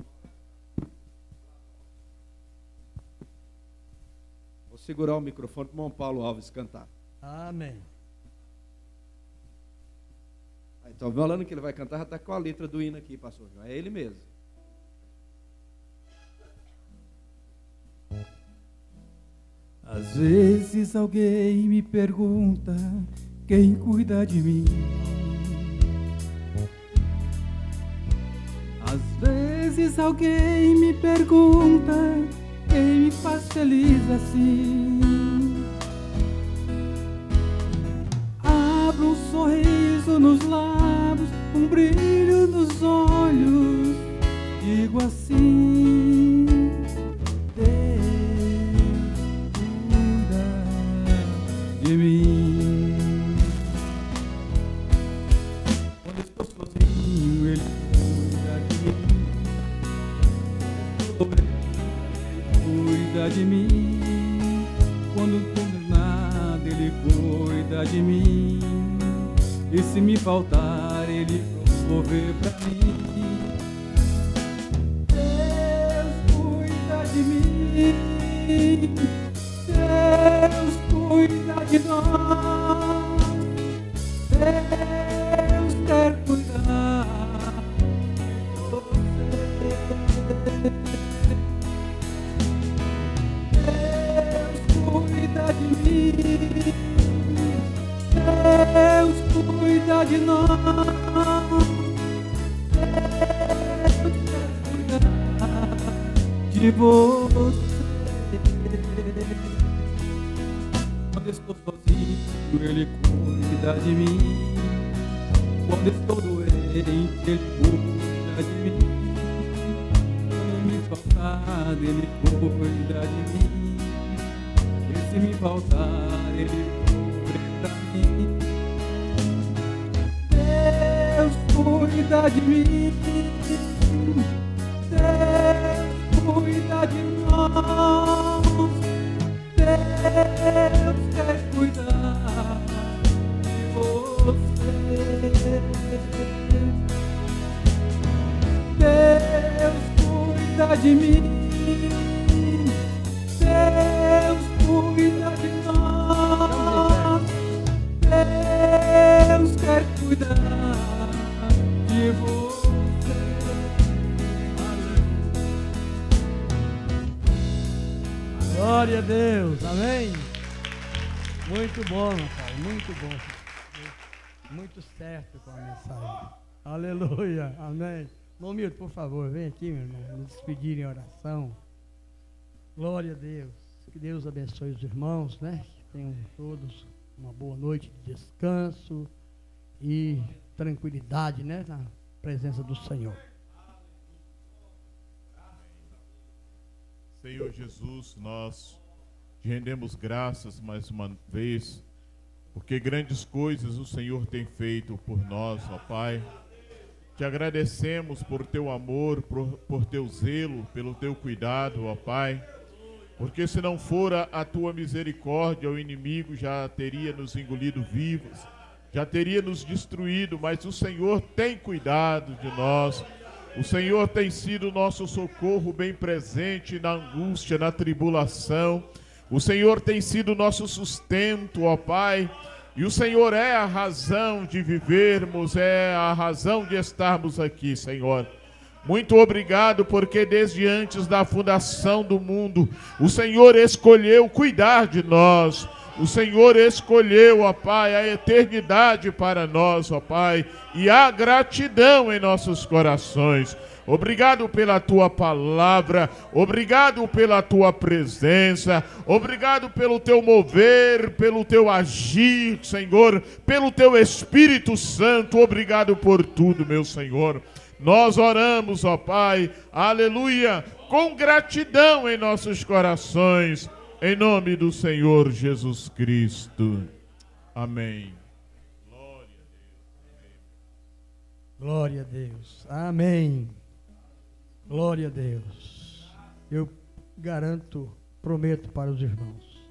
Vou segurar o microfone para o irmão Paulo Alves cantar. Amém. Ah, então, o violão que ele vai cantar já está com a letra do hino aqui, pastor João. É ele mesmo. Às vezes alguém me pergunta quem cuida de mim. Às vezes alguém me pergunta quem me faz feliz assim. Abro um sorriso nos lábios, um brilho nos olhos, digo assim: Deus cuida de mim. Quando estou sozinho, Ele cuida de mim. Ele cuida de mim. Quando não tenho nada, cuida de mim. E se me faltar, Ele prover pra mim. Deus cuida de mim. Deus cuida de nós. Deus quer cuidar de você. Deus cuida de mim. Deus cuida de nós. Deus quer cuidar de você. Quando estou sozinho, Ele cuida de mim. Quando estou doente, Ele cuida de mim. Quando me faltar, Ele cuida de mim. E se me faltar, Ele cuida pra mim. Deus cuida de mim. Deus cuida de nós. Deus quer cuidar de você. Deus cuida de mim. Deus cuida de nós. Deus quer cuidar de você. Glória a Deus, amém? Muito bom, meu pai, muito bom. Muito certo com a mensagem. Aleluia, amém. Momildo, por favor, vem aqui, meu irmão, nos despedir em oração. Glória a Deus. Que Deus abençoe os irmãos, né? Que tenham todos uma boa noite de descanso e tranquilidade, né? Na presença do Senhor. Senhor Jesus, nós te rendemos graças mais uma vez, porque grandes coisas o Senhor tem feito por nós, ó Pai. Te agradecemos por teu amor, por, por teu zelo, pelo teu cuidado, ó Pai. Porque se não fora a tua misericórdia, o inimigo já teria nos engolido vivos, já teria nos destruído, mas o Senhor tem cuidado de nós. O Senhor tem sido o nosso socorro bem presente na angústia, na tribulação. O Senhor tem sido o nosso sustento, ó Pai. E o Senhor é a razão de vivermos, é a razão de estarmos aqui, Senhor. Muito obrigado, porque desde antes da fundação do mundo, o Senhor escolheu cuidar de nós. O Senhor escolheu, ó Pai, a eternidade para nós, ó Pai, e há gratidão em nossos corações. Obrigado pela tua palavra, obrigado pela tua presença, obrigado pelo teu mover, pelo teu agir, Senhor, pelo teu Espírito Santo. Obrigado por tudo, meu Senhor. Nós oramos, ó Pai, aleluia, com gratidão em nossos corações. Em nome do Senhor Jesus Cristo. Amém. Glória a Deus. Glória a Deus. Amém. Glória a Deus. Eu garanto, prometo para os irmãos,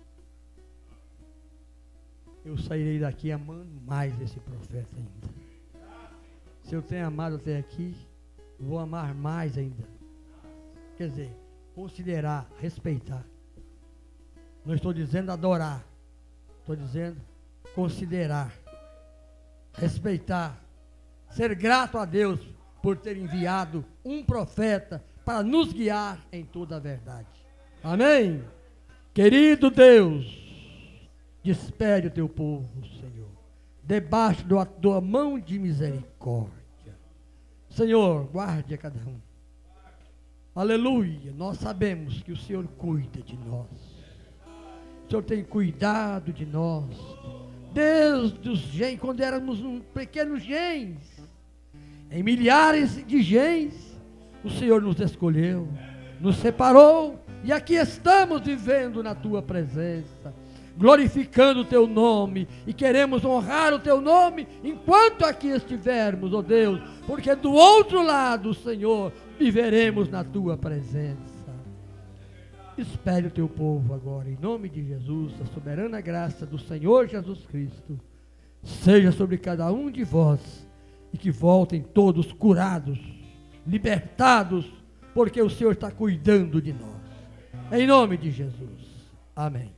eu sairei daqui amando mais esse profeta ainda. Se eu tenho amado até aqui, vou amar mais ainda. Quer dizer, considerar, respeitar. Não estou dizendo adorar, estou dizendo considerar, respeitar, ser grato a Deus por ter enviado um profeta para nos guiar em toda a verdade. Amém? Querido Deus, despede o teu povo, Senhor, debaixo da tua mão de misericórdia. Senhor, guarde a cada um. Aleluia, nós sabemos que o Senhor cuida de nós. O Senhor tem cuidado de nós, desde os gens, quando éramos um pequenos gens, em milhares de gens, o Senhor nos escolheu, nos separou, e aqui estamos vivendo na tua presença, glorificando o teu nome, e queremos honrar o teu nome, enquanto aqui estivermos, ó Deus, porque do outro lado, Senhor, viveremos na tua presença. Espere o teu povo agora, em nome de Jesus, a soberana graça do Senhor Jesus Cristo seja sobre cada um de vós e que voltem todos curados, libertados, porque o Senhor está cuidando de nós. Em nome de Jesus. Amém.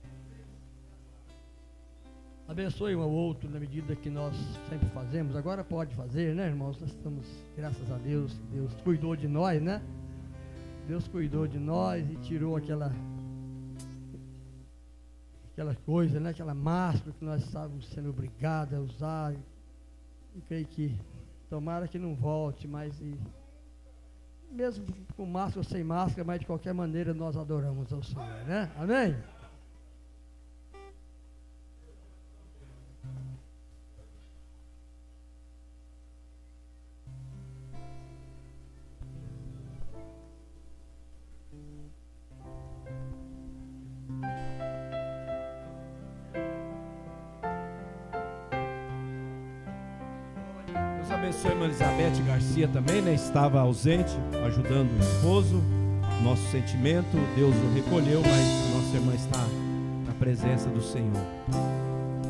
Abençoe um ao outro na medida que nós sempre fazemos. Agora pode fazer, né, irmãos? Nós estamos, graças a Deus, Deus cuidou de nós, né? Deus cuidou de nós e tirou aquela aquela coisa, né? Aquela máscara que nós estávamos sendo obrigados a usar. E creio que tomara que não volte, mas e, mesmo com máscara ou sem máscara, mas de qualquer maneira nós adoramos ao Senhor, né? Amém? Abençoe a irmã Elizabeth Garcia também, né? Estava ausente, ajudando o esposo. Nosso sentimento, Deus o recolheu, mas nossa irmã está na presença do Senhor.